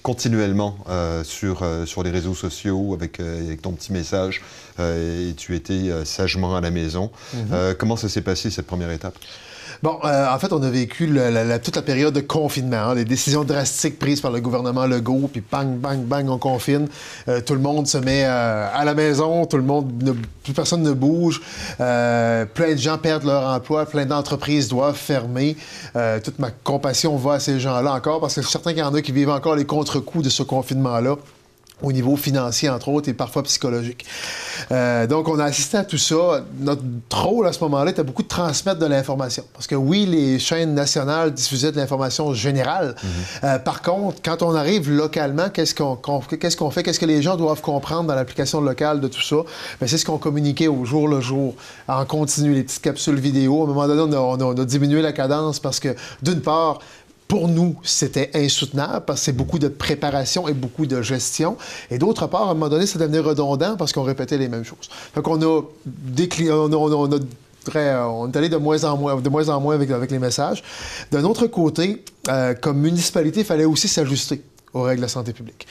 continuellement euh, sur, euh, sur les réseaux sociaux avec, euh, avec ton petit message euh, et tu étais euh, sagement à la maison. Mm-hmm. euh, comment ça s'est passé, cette première étape? Bon, euh, en fait, on a vécu la, la, la, toute la période de confinement, hein, les décisions drastiques prises par le gouvernement Legault, puis bang, bang, bang, on confine. Euh, tout le monde se met euh, à la maison, tout le monde, ne, plus personne ne bouge. Euh, plein de gens perdent leur emploi, plein d'entreprises doivent fermer. Euh, toute ma compassion va à ces gens-là encore, parce que je suis certain qu'il y en a qui vivent encore les contre-coups de ce confinement-là, au niveau financier, entre autres, et parfois psychologique. Euh, donc, on a assisté à tout ça. Notre rôle, à ce moment-là, était beaucoup de transmettre de l'information. Parce que oui, les chaînes nationales diffusaient de l'information générale. Mm-hmm. Euh, par contre, quand on arrive localement, qu'est-ce qu'on, qu'on, qu'est-ce qu'on fait? Qu'est-ce que les gens doivent comprendre dans l'application locale de tout ça? Bien, c'est ce qu'on communiquait au jour le jour, en continu, les petites capsules vidéo. À un moment donné, on a, on a, on a diminué la cadence parce que, d'une part, pour nous, c'était insoutenable parce que c'est beaucoup de préparation et beaucoup de gestion. Et d'autre part, à un moment donné, ça devenait redondant parce qu'on répétait les mêmes choses. Donc, on a décliné, on a, on a très, on est allé de moins en moins, de moins en moins avec, avec les messages. D'un autre côté, euh, comme municipalité, il fallait aussi s'ajuster aux règles de la santé publique.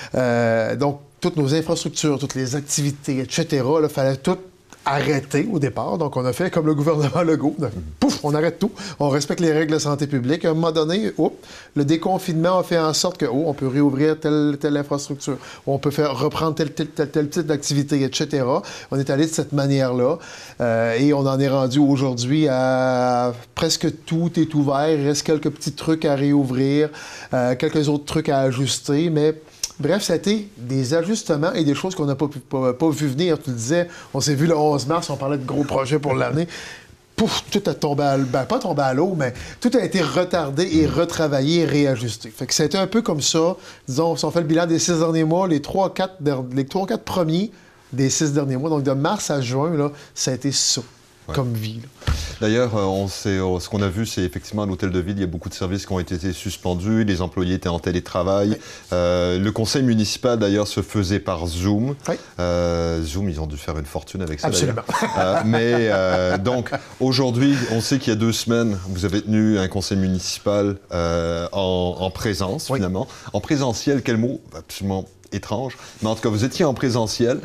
Euh, donc, toutes nos infrastructures, toutes les activités, et cetera, il fallait tout arrêter au départ. Donc, on a fait comme le gouvernement Legault. Donc, pouf, on arrête tout. On respecte les règles de santé publique. À un moment donné, oh, le déconfinement a fait en sorte que, oh, on peut réouvrir telle, telle infrastructure. On peut faire reprendre tel, tel, tel, tel type d'activité, et cetera. On est allé de cette manière-là. Euh, et on en est rendu aujourd'hui à presque tout est ouvert. Il reste quelques petits trucs à réouvrir, euh, quelques autres trucs à ajuster, mais bref, ça a été des ajustements et des choses qu'on n'a pas, pas, pas vu venir. Tu le disais, on s'est vu le onze mars, on parlait de gros projets pour l'année. Pouf, tout a tombé à l'eau. Ben, pas tombé à l'eau, mais tout a été retardé et retravaillé et réajusté. Fait que c'était un peu comme ça. Disons, si on fait le bilan des six derniers mois, les trois quatre, les trois, quatre premiers des six derniers mois, donc de mars à juin, là, ça a été ça. Ouais. Comme vie. Là. D'ailleurs, on sait, ce qu'on a vu, c'est effectivement à l'Hôtel de Ville, il y a beaucoup de services qui ont été suspendus, les employés étaient en télétravail. Oui. Euh, le conseil municipal, d'ailleurs, se faisait par Zoom. Oui. Euh, Zoom, ils ont dû faire une fortune avec ça. Absolument. euh, mais euh, donc, aujourd'hui, on sait qu'il y a deux semaines, vous avez tenu un conseil municipal euh, en, en présence, oui. finalement. En présentiel, quel mot? Absolument étrange, mais en tout cas, vous étiez en présentiel.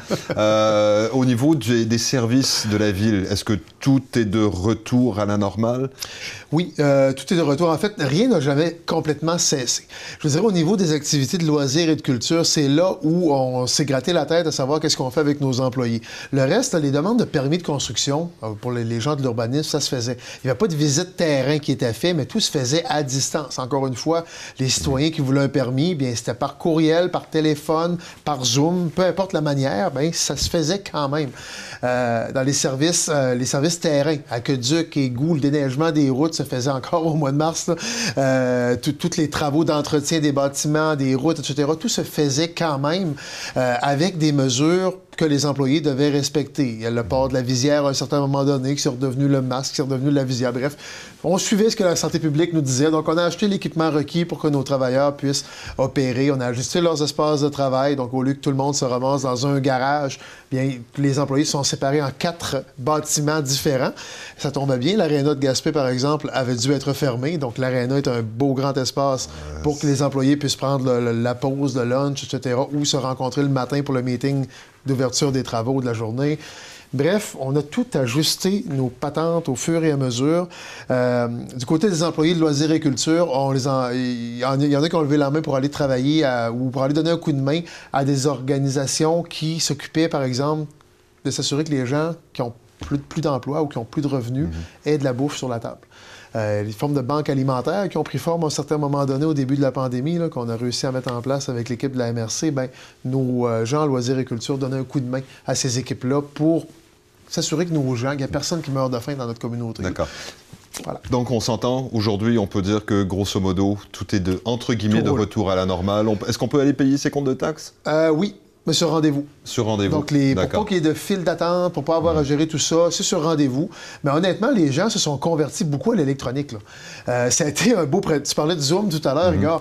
Euh, au niveau du, des services de la ville, est-ce que tout est de retour à la normale? Oui, euh, tout est de retour. En fait, rien n'a jamais complètement cessé. Je veux dire, au niveau des activités de loisirs et de culture, c'est là où on s'est gratté la tête à savoir qu'est-ce qu'on fait avec nos employés. Le reste, les demandes de permis de construction, pour les gens de l'urbanisme, ça se faisait. Il n'y avait pas de visite terrain qui était faite, mais tout se faisait à distance. Encore une fois, les citoyens qui voulaient un permis, bien, c'était par courriel, par téléphone, par Zoom, peu importe la manière, bien, ça se faisait quand même. Euh, dans les services, euh, les services terrains, aqueduc, égouts, le déneigement des routes se faisait encore au mois de mars. Euh, tous les travaux d'entretien des bâtiments, des routes, et cetera, tout se faisait quand même euh, avec des mesures que les employés devaient respecter. Il y a le port de la visière à un certain moment donné, qui est redevenu le masque, qui est redevenu la visière. Bref, on suivait ce que la santé publique nous disait. Donc, on a acheté l'équipement requis pour que nos travailleurs puissent opérer. On a ajusté leurs espaces de travail. Donc, au lieu que tout le monde se ramasse dans un garage, bien, les employés sont séparés en quatre bâtiments différents. Ça tombait bien. L'aréna de Gaspé, par exemple, avait dû être fermée. Donc, l'aréna est un beau grand espace pour que les employés puissent prendre le, le, la pause, le lunch, et cetera, ou se rencontrer le matin pour le meeting d'ouverture des travaux de la journée. Bref, on a tout ajusté, nos patentes, au fur et à mesure. Euh, du côté des employés de loisirs et culture, on les en... il, y en a, il y en a qui ont levé la main pour aller travailler à... ou pour aller donner un coup de main à des organisations qui s'occupaient, par exemple, de s'assurer que les gens qui ont plus, plus d'emploi ou qui ont plus de revenus mm-hmm. aient de la bouffe sur la table. Euh, les formes de banques alimentaires qui ont pris forme à un certain moment donné au début de la pandémie, là, qu'on a réussi à mettre en place avec l'équipe de la M R C, bien, nos euh, gens en loisirs et culture donnaient un coup de main à ces équipes-là pour s'assurer que nos gens, qu'il n'y a personne qui meurt de faim dans notre communauté. D'accord. Voilà. Donc, on s'entend, aujourd'hui, on peut dire que, grosso modo, tout est de, entre guillemets, tout de roule. Retour à la normale. On... Est-ce qu'on peut aller payer ses comptes de taxes? Euh, oui. Mais sur rendez-vous. Sur rendez-vous. Donc, les, pour pas qu'il y ait de file d'attente, pour pas avoir mmh. à gérer tout ça, c'est sur rendez-vous. Mais honnêtement, les gens se sont convertis beaucoup à l'électronique. Là. Euh, ça a été un beau... Pré... Tu parlais de Zoom tout à l'heure, mmh. regarde.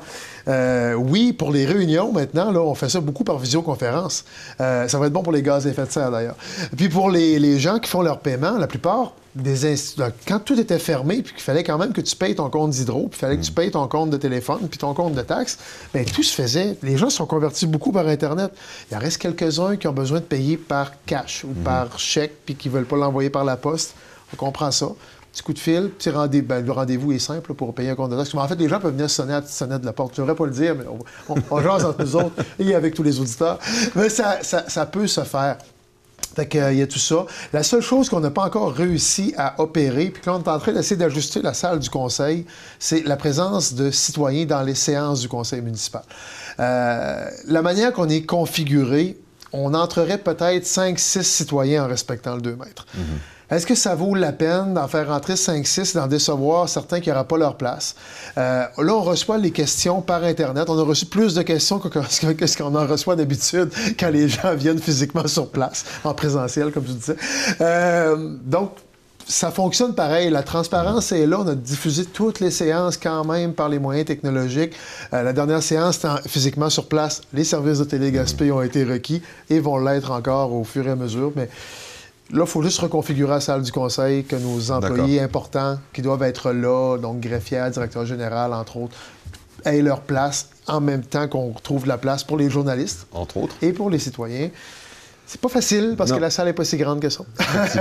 Euh, oui, pour les réunions, maintenant, là, on fait ça beaucoup par visioconférence. Euh, ça va être bon pour les gaz à effet de serre, d'ailleurs. Puis pour les, les gens qui font leur paiement, la plupart, des inst... quand tout était fermé, puis qu'il fallait quand même que tu payes ton compte d'hydro, puis il fallait que tu payes ton compte de téléphone, puis ton compte de taxes, bien, tout se faisait. Les gens se sont convertis beaucoup par Internet. Il en reste quelques-uns qui ont besoin de payer par cash ou mmh. par chèque, puis qui ne veulent pas l'envoyer par la poste. On comprend ça. Petit coup de fil, petit rendez- ben, le rendez-vous est simple là, pour payer un compte de taxes. En fait, les gens peuvent venir sonner à la petite sonnette de la porte. Je ne devrais pas le dire, mais on, on, on jase entre nous autres et avec tous les auditeurs. Mais ça, ça, ça peut se faire. Fait qu'il euh, y a tout ça. La seule chose qu'on n'a pas encore réussi à opérer, puis que là, on est en train d'essayer d'ajuster la salle du conseil, c'est la présence de citoyens dans les séances du conseil municipal. Euh, la manière qu'on est configuré, on entrerait peut-être cinq six citoyens en respectant le deux mètres. Mm-hmm. Est-ce que ça vaut la peine d'en faire rentrer cinq six et d'en décevoir certains qui n'auraient pas leur place? Euh, là, on reçoit les questions par Internet. On a reçu plus de questions que, que, que ce qu'on en reçoit d'habitude quand les gens viennent physiquement sur place, en présentiel, comme tu disais. Euh, donc, ça fonctionne pareil. La transparence est là. On a diffusé toutes les séances quand même par les moyens technologiques. Euh, la dernière séance, c'était en, physiquement sur place. Les services de Télé-Gaspé ont été requis et vont l'être encore au fur et à mesure. Mais là, il faut juste reconfigurer la salle du conseil, que nos employés importants qui doivent être là, donc greffière, directeur général, entre autres, aient leur place en même temps qu'on retrouve la place pour les journalistes. Entre autres. Et pour les citoyens. C'est pas facile parce non. que la salle n'est pas si grande que ça.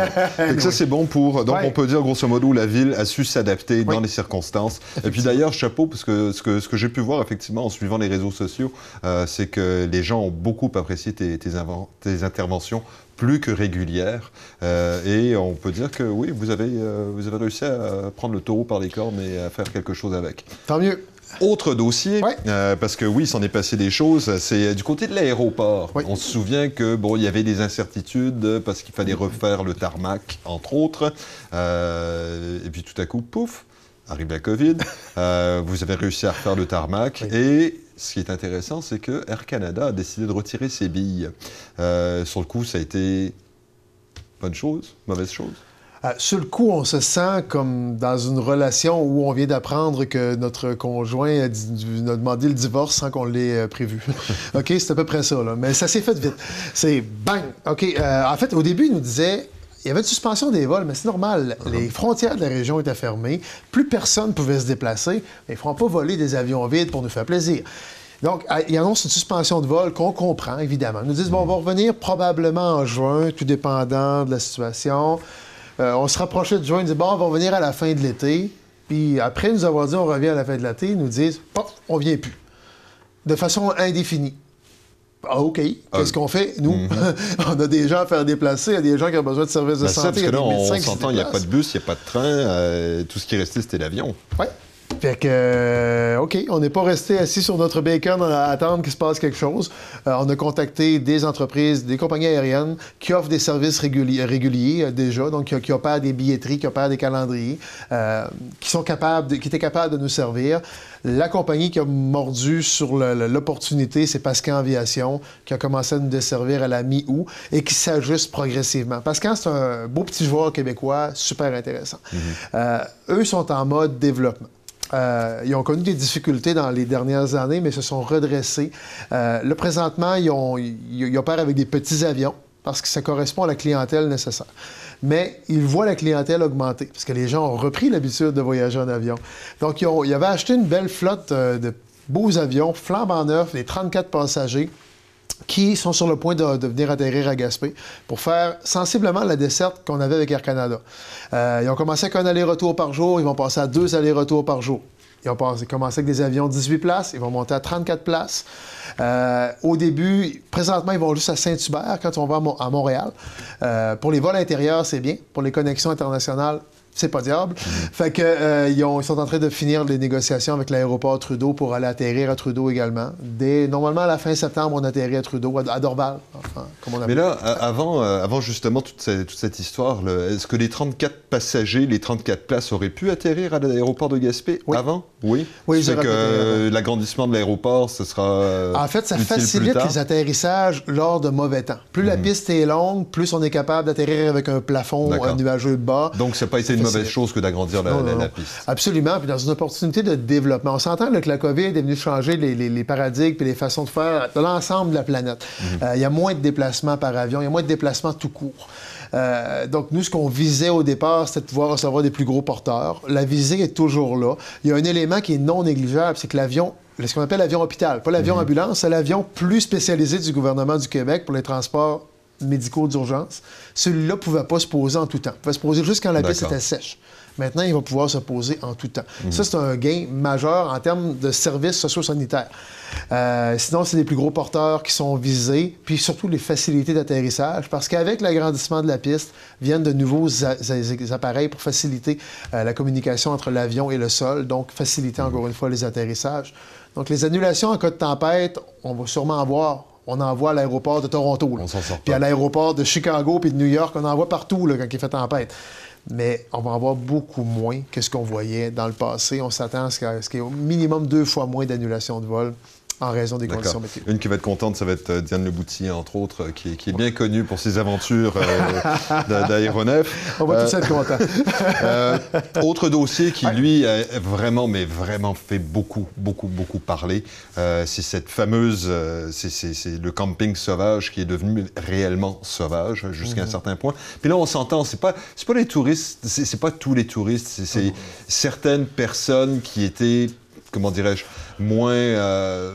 Et ça, c'est bon pour... Donc, ouais. on peut dire, grosso modo, la ville a su s'adapter oui. dans les circonstances. Et puis d'ailleurs, chapeau, parce que ce que, ce que j'ai pu voir, effectivement, en suivant les réseaux sociaux, euh, c'est que les gens ont beaucoup apprécié tes, tes, inven- tes interventions plus que régulières. Euh, et on peut dire que, oui, vous avez, euh, vous avez réussi à prendre le taureau par les cornes et à faire quelque chose avec. Tant mieux. Autre dossier, ouais. euh, parce que oui, il s'en est passé des choses, c'est du côté de l'aéroport. Oui. On se souvient que bon, il y avait des incertitudes parce qu'il fallait refaire le tarmac, entre autres. Euh, et puis tout à coup, pouf, arrive la COVID. euh, vous avez réussi à refaire le tarmac. Oui. Et ce qui est intéressant, c'est que Air Canada a décidé de retirer ses billes. Euh, sur le coup, ça a été bonne chose, mauvaise chose? Euh, sur le coup, on se sent comme dans une relation où on vient d'apprendre que notre conjoint a, dit, a demandé le divorce sans qu'on l'ait euh, prévu. OK, c'est à peu près ça, là. Mais ça s'est fait vite. C'est bang! OK, euh, en fait, au début, il nous disait... Il y avait une suspension des vols, mais c'est normal. Uh-huh. Les frontières de la région étaient fermées. Plus personne ne pouvait se déplacer. Ils ne feront pas voler des avions vides pour nous faire plaisir. Donc, ils annoncent une suspension de vol qu'on comprend, évidemment. Ils nous disent, bon, on va revenir probablement en juin, tout dépendant de la situation. Euh, on se rapprochait de juin, ils disaient, bon, on va revenir à la fin de l'été. Puis après nous avoir dit, on revient à la fin de l'été, ils nous disent, pop, on vient plus. De façon indéfinie. Ah, OK. Qu'est-ce euh, qu'on fait, nous? Mm-hmm. On a des gens à faire déplacer, il y a des gens qui ont besoin de services de ben santé. Ça, parce que là, on, on s'entend, il n'y a pas de bus, il n'y a pas de train. Euh, tout ce qui est resté, c'était l'avion. Oui. Fait que, euh, OK, on n'est pas resté assis sur notre bacon à attendre qu'il se passe quelque chose. Euh, on a contacté des entreprises, des compagnies aériennes qui offrent des services réguliers, réguliers euh, déjà, donc qui, qui opèrent des billetteries, qui opèrent des calendriers, euh, qui sont capables, de, qui étaient capables de nous servir. La compagnie qui a mordu sur le, le, l'opportunité, c'est Pascan Aviation, qui a commencé à nous desservir à la mi-août et qui s'ajuste progressivement. Pascan, c'est un beau petit joueur québécois, super intéressant. Mm-hmm. Euh, eux sont en mode développement. Euh, ils ont connu des difficultés dans les dernières années, mais se sont redressés. Euh, là, présentement, ils, ont, ils, ils opèrent avec des petits avions parce que ça correspond à la clientèle nécessaire. Mais ils voient la clientèle augmenter parce que les gens ont repris l'habitude de voyager en avion. Donc, ils, ont, ils avaient acheté une belle flotte euh, de beaux avions, flambant neufs, des trente-quatre passagers, qui sont sur le point de, de venir atterrir à Gaspé pour faire sensiblement la desserte qu'on avait avec Air Canada. Euh, ils ont commencé avec un aller-retour par jour, ils vont passer à deux allers-retours par jour. Ils ont passé, commencé avec des avions de dix-huit places, ils vont monter à trente-quatre places. Euh, au début, présentement, ils vont juste à Saint-Hubert quand on va à, Mo- à Montréal. Euh, pour les vols intérieurs, c'est bien. Pour les connexions internationales, c'est pas diable. Mmh. Fait que euh, ils, ont, ils sont en train de finir les négociations avec l'aéroport Trudeau pour aller atterrir à Trudeau également. Dès, normalement, à la fin septembre, on atterrit à Trudeau, à, à Dorval, enfin, comme on appelle. Mais là, avant, euh, avant justement toute cette, toute cette histoire, là, est-ce que les trente-quatre passagers, les trente-quatre places auraient pu atterrir à l'aéroport de Gaspé oui. avant? Oui? Oui, c'est zéro que A P T R. euh, l'agrandissement de l'aéroport, ce sera euh, En fait, ça utile plus facilite tard. les atterrissages lors de mauvais temps. Plus la piste est longue, plus on est capable d'atterrir avec un plafond D'accord. euh, nuageux bas. Donc, ça n'a pas été une facilite. mauvaise chose que d'agrandir la, Non, la- non, la non. piste. Absolument. Puis dans une opportunité de développement. On s'entend là, que la COVID est venue changer les, les- les paradigmes et les façons de faire de l'ensemble de la planète. Euh, Il y a moins de déplacements par avion, il y a moins de déplacements tout court. Euh, donc, nous, ce qu'on visait au départ, c'était de pouvoir recevoir des plus gros porteurs. La visée est toujours là. Il y a un élément qui est non négligeable, c'est que l'avion, ce qu'on appelle l'avion hôpital, pas l'avion ambulance, c'est l'avion plus spécialisé du gouvernement du Québec pour les transports médicaux d'urgence. Celui-là ne pouvait pas se poser en tout temps. Il pouvait se poser juste quand la piste D'accord. était sèche. Maintenant, il va pouvoir se poser en tout temps. Ça, c'est un gain majeur en termes de services socio-sanitaires. Euh, sinon, c'est les plus gros porteurs qui sont visés, puis surtout les facilités d'atterrissage, parce qu'avec l'agrandissement de la piste, viennent de nouveaux a- a- appareils pour faciliter euh, la communication entre l'avion et le sol, donc faciliter encore une fois les atterrissages. Donc, les annulations en cas de tempête, on va sûrement en voir. On en voit à l'aéroport de Toronto, là. On s'en sort Puis pas. à l'aéroport de Chicago puis de New York, on en voit partout là, quand il fait tempête. Mais on va en voir beaucoup moins que ce qu'on voyait dans le passé. On s'attend à ce qu'il y ait au minimum deux fois moins d'annulations de vol en raison des D'accord. conditions météo. Une qui va être contente, ça va être euh, Diane Leboutier, entre autres, euh, qui est, qui est bien connue pour ses aventures euh, d'a- d'aéronef. On va Euh, tous être contents. Euh, autre dossier qui, lui, a vraiment, mais vraiment fait beaucoup, beaucoup, beaucoup parler, euh, c'est cette fameuse, euh, c'est, c'est- c'est le camping sauvage qui est devenu réellement sauvage jusqu'à un certain point. Puis là, on s'entend, c'est pas, c'est pas les touristes, c'est, c'est pas tous les touristes, c'est, c'est certaines personnes qui étaient, comment dirais-je, moins... euh,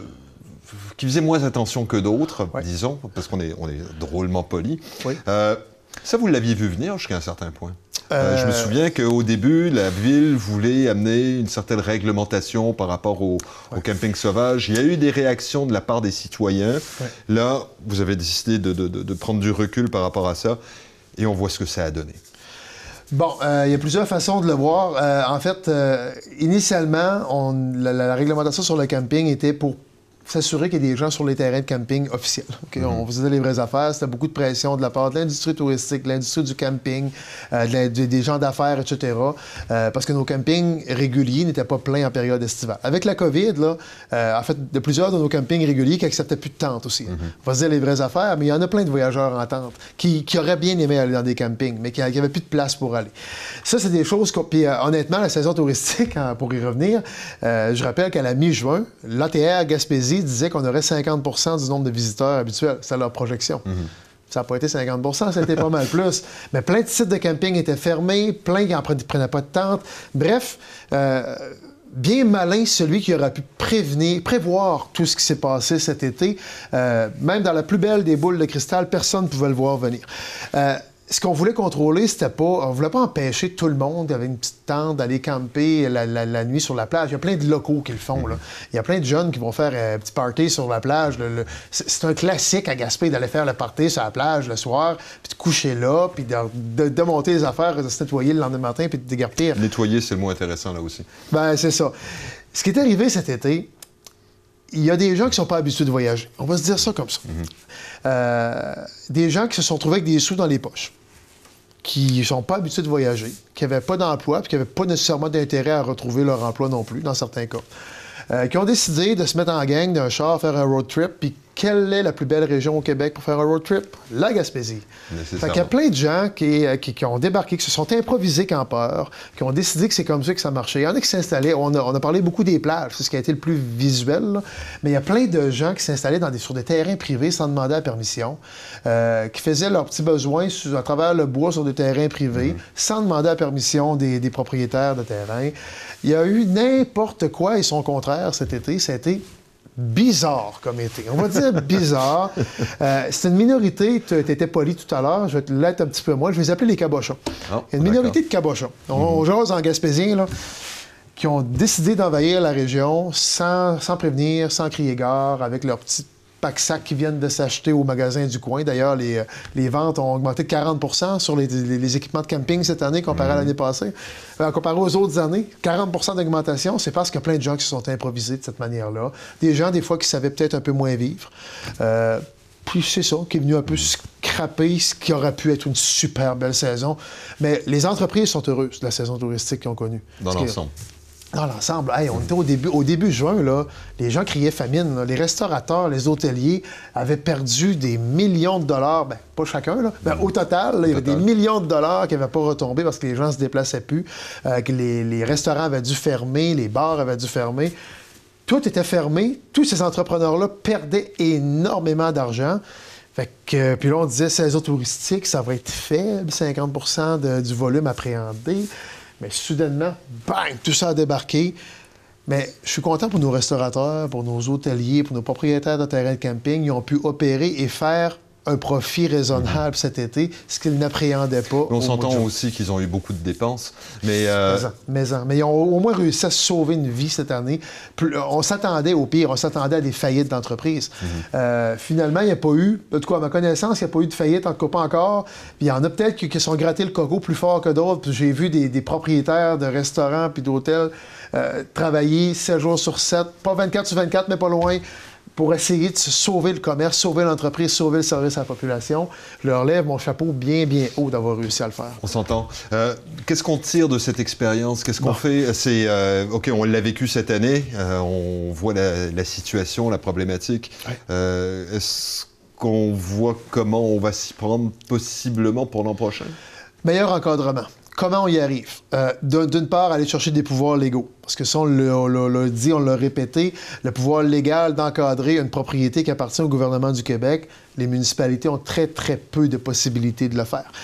qui faisaient moins attention que d'autres, Ouais. disons, parce qu'on est, on est drôlement poli. Oui. Euh, ça, vous l'aviez vu venir jusqu'à un certain point. Euh, je me Euh, souviens qu'au début, la ville voulait amener une certaine réglementation par rapport au, au camping sauvage. Il y a eu des réactions de la part des citoyens. Ouais. Là, vous avez décidé de, de- de- de prendre du recul par rapport à ça, et on voit ce que ça a donné. Bon, euh, il y a plusieurs façons de le voir. Euh, en fait, euh, initialement, on, la, la réglementation sur le camping était pour s'assurer qu'il y ait des gens sur les terrains de camping officiels. OK? Mm-hmm. On faisait les vraies affaires. C'était beaucoup de pression de la part de l'industrie touristique, de l'industrie du camping, euh, de la- de- des gens d'affaires, et cetera. euh, parce que nos campings réguliers n'étaient pas pleins en période estivale. Avec la COVID, là, euh, en fait, de plusieurs de nos campings réguliers qui acceptaient plus de tentes aussi. On va se dire les vraies affaires, mais il y en a plein de voyageurs en tente qui, qui auraient bien aimé aller dans des campings, mais qui n'avaient plus de place pour aller. Ça, c'est des choses... qu'on- Puis euh, honnêtement, la saison touristique, hein, pour y revenir, euh, je rappelle qu'à la mi-juin, l'A T R Gaspésie disait qu'on aurait cinquante pour cent du nombre de visiteurs habituels. C'est leur projection. Ça n'a pas été cinquante pour cent, ça a été pas mal plus. Mais plein de sites de camping étaient fermés, plein qui ne prenaient pas de tente. Bref, euh, bien malin celui qui aura pu prévenir, prévoir tout ce qui s'est passé cet été. Euh, même dans la plus belle des boules de cristal, personne ne pouvait le voir venir. Euh, Ce qu'on voulait contrôler, c'était pas... On voulait pas empêcher tout le monde avec une petite tente d'aller camper la, la- la nuit sur la plage. Il y a plein de locaux qui le font, là. Il y a plein de jeunes qui vont faire un petit party sur la plage. Le- le- C'est c'est un classique à Gaspé d'aller faire le party sur la plage le soir, puis de coucher là, puis de, de, de monter les affaires, de se nettoyer le lendemain matin, puis de déguerpir. Nettoyer, c'est le mot intéressant là aussi. Ben, c'est ça. Ce qui est arrivé cet été, il y a des gens qui ne sont pas habitués de voyager. On va se dire ça comme ça. Euh, des gens qui se sont trouvés avec des sous dans les poches, qui ne sont pas habitués de voyager, qui n'avaient pas d'emploi, puis qui n'avaient pas nécessairement d'intérêt à retrouver leur emploi non plus, dans certains cas. Euh, qui ont décidé de se mettre en gang d'un char, faire un road trip, puis quelle est la plus belle région au Québec pour faire un road trip? La Gaspésie. Fait qu'il y a plein de gens qui, qui, qui ont débarqué, qui se sont improvisés campeurs, qui ont décidé que c'est comme ça que ça marchait. Il y en a qui s'installaient, on a, on a parlé beaucoup des plages, c'est ce qui a été le plus visuel, là. Mais il y a plein de gens qui s'installaient dans des, sur des terrains privés sans demander la permission, euh, qui faisaient leurs petits besoins sur, à travers le bois sur des terrains privés, sans demander la permission des, des propriétaires de terrain. Il y a eu n'importe quoi et son contraire cet été. Ça a été bizarre comme été. On va dire bizarre. Euh, c'est une minorité, tu étais poli tout à l'heure, je vais te l'être un petit peu moins, je vais les appeler les cabochons. Oh, Il y a une minorité de cabochons. On, on jase en gaspésien, là, qui ont décidé d'envahir la région sans, sans prévenir, sans crier gare, avec leurs petits pack-sacs qui viennent de s'acheter au magasin du coin. D'ailleurs, les, les ventes ont augmenté de quarante pour cent sur les, les- les équipements de camping cette année comparé à l'année passée. Euh, comparé aux autres années, quarante pour cent d'augmentation, c'est parce qu'il y a plein de gens qui se sont improvisés de cette manière-là. Des gens, des fois, qui savaient peut-être un peu moins vivre. Euh, puis c'est ça, qui est venu un peu scraper ce qui aurait pu être une super belle saison. Mais les entreprises sont heureuses de la saison touristique qu'ils ont connue. Dans Parce que- l'ensemble. Dans l'ensemble, hey, on était au début, au début juin, là, les gens criaient famine. Là. Les restaurateurs, les hôteliers avaient perdu des millions de dollars. Ben, pas chacun, là. Ben, au total, là, il y avait des millions de dollars qui n'avaient pas retombé parce que les gens ne se déplaçaient plus, euh, que les, les restaurants avaient dû fermer, les bars avaient dû fermer. Tout était fermé. Tous ces entrepreneurs-là perdaient énormément d'argent. Fait que, puis là, on disait, saison touristique, ça va être faible, cinquante pour cent de, du volume appréhendé. Mais soudainement, bang, tout ça a débarqué. Mais je suis content pour nos restaurateurs, pour nos hôteliers, pour nos propriétaires de terrains de camping. Ils ont pu opérer et faire un profit raisonnable cet été, ce qu'ils n'appréhendaient pas. On s'entend aussi qu'ils ont eu beaucoup de dépenses, mais... Euh... Mais, mais, mais ils ont au moins réussi à sauver une vie cette année. On s'attendait au pire, on s'attendait à des faillites d'entreprises. Mm-hmm. euh, finalement, il n'y a pas eu, en tout cas à ma connaissance, il n'y a pas eu de faillite, en tout cas pas encore. Puis il y en a peut-être qui, qui sont grattés le coco plus fort que d'autres. J'ai vu des, des propriétaires de restaurants puis d'hôtels euh, travailler sept jours sur sept, pas vingt-quatre sur vingt-quatre, mais pas loin, pour essayer de sauver le commerce, sauver l'entreprise, sauver le service à la population. Je leur lève mon chapeau bien, bien haut d'avoir réussi à le faire. On s'entend. Euh, qu'est-ce qu'on tire de cette expérience? Qu'est-ce qu'on bon. fait? C'est, euh, OK, on l'a vécu cette année. Euh, on voit la, la situation, la problématique. Ouais. Euh, est-ce qu'on voit comment on va s'y prendre possiblement pour l'an prochain? Meilleur encadrement. Comment on y arrive? Euh, d'une part, aller chercher des pouvoirs légaux. Parce que ça, on l'a dit, on l'a répété, le pouvoir légal d'encadrer une propriété qui appartient au gouvernement du Québec, les municipalités ont très, très peu de possibilités de le faire.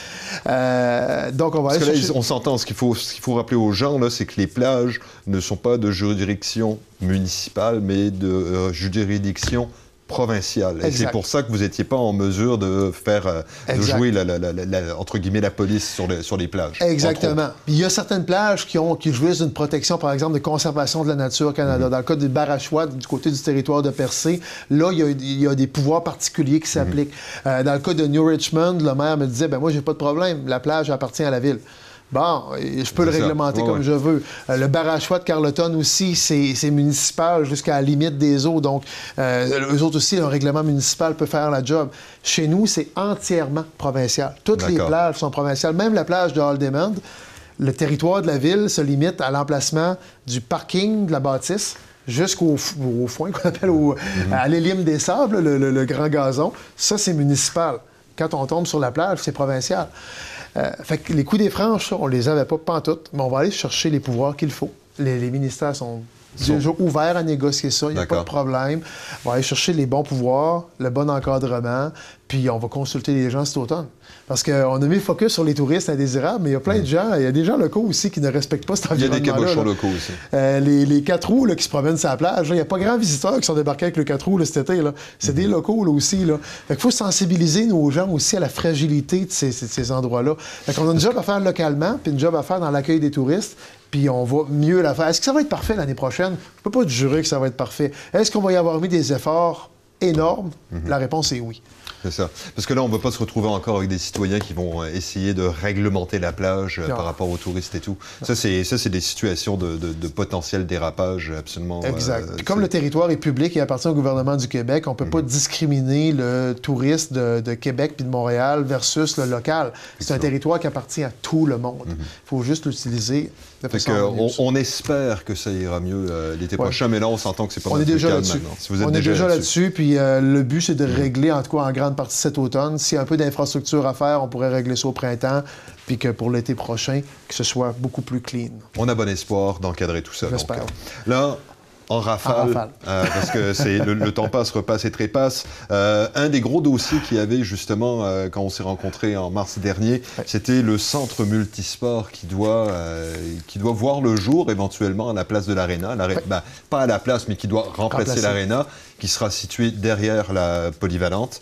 Euh, donc, on va aller Parce que chercher... là, on s'entend, ce qu'il faut, ce qu'il faut rappeler aux gens, là, c'est que les plages ne sont pas de juridiction municipale, mais de euh, juridiction provinciale. Et c'est pour ça que vous n'étiez pas en mesure de faire, euh, de jouer, la, la, la, la, entre guillemets, la police sur, le, sur les plages. Exactement. Il y a certaines plages qui, ont, qui jouissent d'une protection, par exemple, de conservation de la nature au Canada. Mm-hmm. Dans le cas du Barachois, du côté du territoire de Percé, là, il y a, il y a des pouvoirs particuliers qui s'appliquent. Mm-hmm. euh, dans le cas de New Richmond, le maire me disait, ben moi, j'ai pas de problème, la plage appartient à la ville. Bon, je peux le réglementer ouais, comme ouais. je veux. Euh, le Barachois de Carleton aussi, c'est municipal jusqu'à la limite des eaux. Donc, euh, eux autres aussi, un règlement municipal peut faire la job. Chez nous, c'est entièrement provincial. Toutes les plages sont provinciales. Même la plage de Haldimand, le territoire de la ville se limite à l'emplacement du parking de la bâtisse jusqu'au au foin qu'on appelle au, mm-hmm. à l'élime des sables, le, le, le grand gazon. Ça, c'est municipal. Quand on tombe sur la plage, c'est provincial. Euh, fait que les coups des franges, ça, on les avait pas pantoute, mais on va aller chercher les pouvoirs qu'il faut. Les, les ministères sont déjà ouverts à négocier ça, il n'y a pas de problème. On va aller chercher les bons pouvoirs, le bon encadrement, puis on va consulter les gens cet automne. Parce qu'on a mis le focus sur les touristes indésirables, mais il y a plein mmh. de gens, il y a des gens locaux aussi qui ne respectent pas cet environnement-là. Il y a des cabochons locaux aussi. Euh, les, les quatre roues là, qui se promènent sur la plage, il n'y a pas grand visiteurs qui sont débarqués avec le quatre roues là, cet été. C'est mmh. des locaux là, aussi. Là. Fait qu'il faut sensibiliser nos gens aussi à la fragilité de ces, ces, ces endroits-là. Fait qu'on a une job à faire localement, puis une job à faire dans l'accueil des touristes, puis on va mieux la faire. Est-ce que ça va être parfait l'année prochaine? Je ne peux pas te jurer que ça va être parfait. Est-ce qu'on va y avoir mis des efforts énormes? Mmh. La réponse est oui. C'est ça. Parce que là, on ne va pas se retrouver encore avec des citoyens qui vont essayer de réglementer la plage euh, par rapport aux touristes et tout. Non. Ça, c'est des situations de, de, de potentiel dérapage absolument... Exact. Euh, comme le territoire est public et appartient au gouvernement du Québec, on ne peut mm-hmm. pas discriminer le touriste de, de Québec puis de Montréal versus le local. C'est un territoire qui appartient à tout le monde. Il mm-hmm. faut juste l'utiliser de façon... On, on espère que ça ira mieux euh, l'été ouais. prochain, mais là, on s'entend que c'est pas on est déjà là-dessus. Si vous êtes on déjà est déjà là-dessus. là-dessus, puis euh, le but, c'est de régler, en tout cas en grande partie cet automne. S'il y a un peu d'infrastructure à faire, on pourrait régler ça au printemps, puis que pour l'été prochain, que ce soit beaucoup plus clean. On a bon espoir d'encadrer tout ça. J'espère. Là, en rafale, en rafale. Euh, parce que c'est le, le temps passe, repasse et trépasse. Euh, un des gros dossiers qu'il y avait justement euh, quand on s'est rencontrés en mars dernier, ouais. c'était le centre multisport qui doit, euh, qui doit voir le jour éventuellement à la place de l'Arena. Ouais. Ben, pas à la place, mais qui doit remplacer l'Arena, qui sera situé derrière la polyvalente.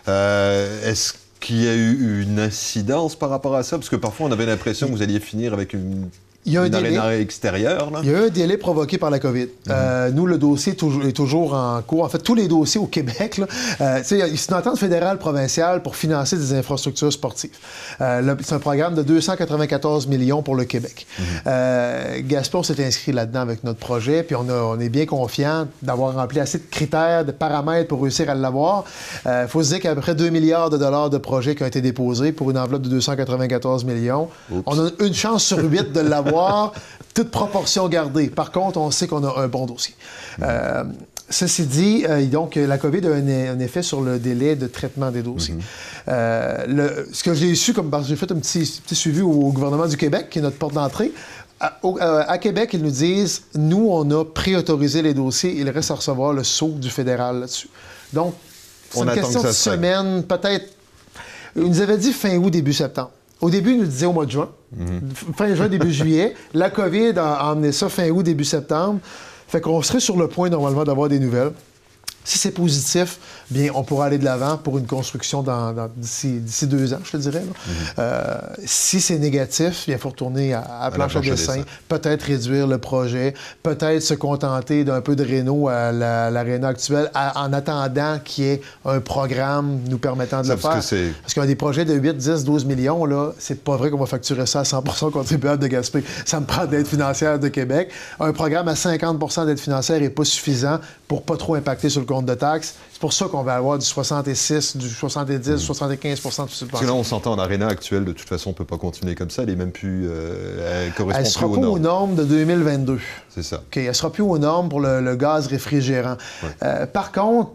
Euh, Est-ce qu'il y a eu une incidence par rapport à ça? Parce que parfois, on avait l'impression que vous alliez finir avec une... Il y a un une délai. aréna extérieure, là. Il y a eu un délai provoqué par la COVID. Mm-hmm. euh, nous, le dossier est toujours, est toujours en cours. En fait, tous les dossiers au Québec, euh, c'est une entente fédérale provinciale pour financer des infrastructures sportives. Euh, c'est un programme de deux cent quatre-vingt-quatorze millions pour le Québec. Mm-hmm. euh, Gaspé, on s'est inscrit là-dedans avec notre projet, puis on, a, on est bien confiant d'avoir rempli assez de critères, de paramètres pour réussir à l'avoir. Il euh, faut se dire qu'il y a à peu près deux milliards de dollars de projets qui ont été déposés pour une enveloppe de deux cent quatre-vingt-quatorze millions. Oups. On a une chance sur huit de l'avoir. recevoir, toute proportion gardée. Par contre, on sait qu'on a un bon dossier. Euh, Ceci dit, euh, donc, la COVID a un, un effet sur le délai de traitement des dossiers. Mm-hmm. euh, le, ce que j'ai su, comme parce que j'ai fait un petit, petit suivi au, au gouvernement du Québec, qui est notre porte d'entrée, à, au, à Québec, ils nous disent, nous, on a préautorisé les dossiers, il reste à recevoir le saut du fédéral là-dessus. Donc, c'est on une question de semaine, peut-être. Ils nous avaient dit fin août, début septembre. Au début, ils nous disaient au mois de juin. Mm-hmm. Fin juin, début juillet. La COVID a, a emmené ça fin août, début septembre. Fait qu'on serait sur le point, normalement, d'avoir des nouvelles. Si c'est positif, bien, on pourra aller de l'avant pour une construction dans, dans, d'ici, d'ici deux ans, je te dirais. Mm-hmm. Euh, si c'est négatif, il faut retourner à, à, à planche à dessin, peut-être réduire le projet, peut-être se contenter d'un peu de réno à la, l'aréna actuelle à, en attendant qu'il y ait un programme nous permettant de ça, le faire. Parce, que parce qu'il y a des projets de huit, dix, douze millions, là, c'est pas vrai qu'on va facturer ça à cent pour cent contribuable de Gaspé. Ça me prend d'aide financière de Québec. Un programme à cinquante pour cent d'aide financière n'est pas suffisant pour pas trop impacter sur le compte de taxes. C'est pour ça qu'on va avoir du soixante-six, du soixante-dix, mmh. du soixante-quinze pour cent de subvention. Parce que là, on s'entend en aréna actuelle, de toute façon, on ne peut pas continuer comme ça. Elle est même plus... Euh, elle correspond elle sera plus pas aux normes. aux normes de deux mille vingt-deux. C'est ça. OK, elle sera plus aux normes pour le, le gaz réfrigérant. Ouais. Euh, par contre,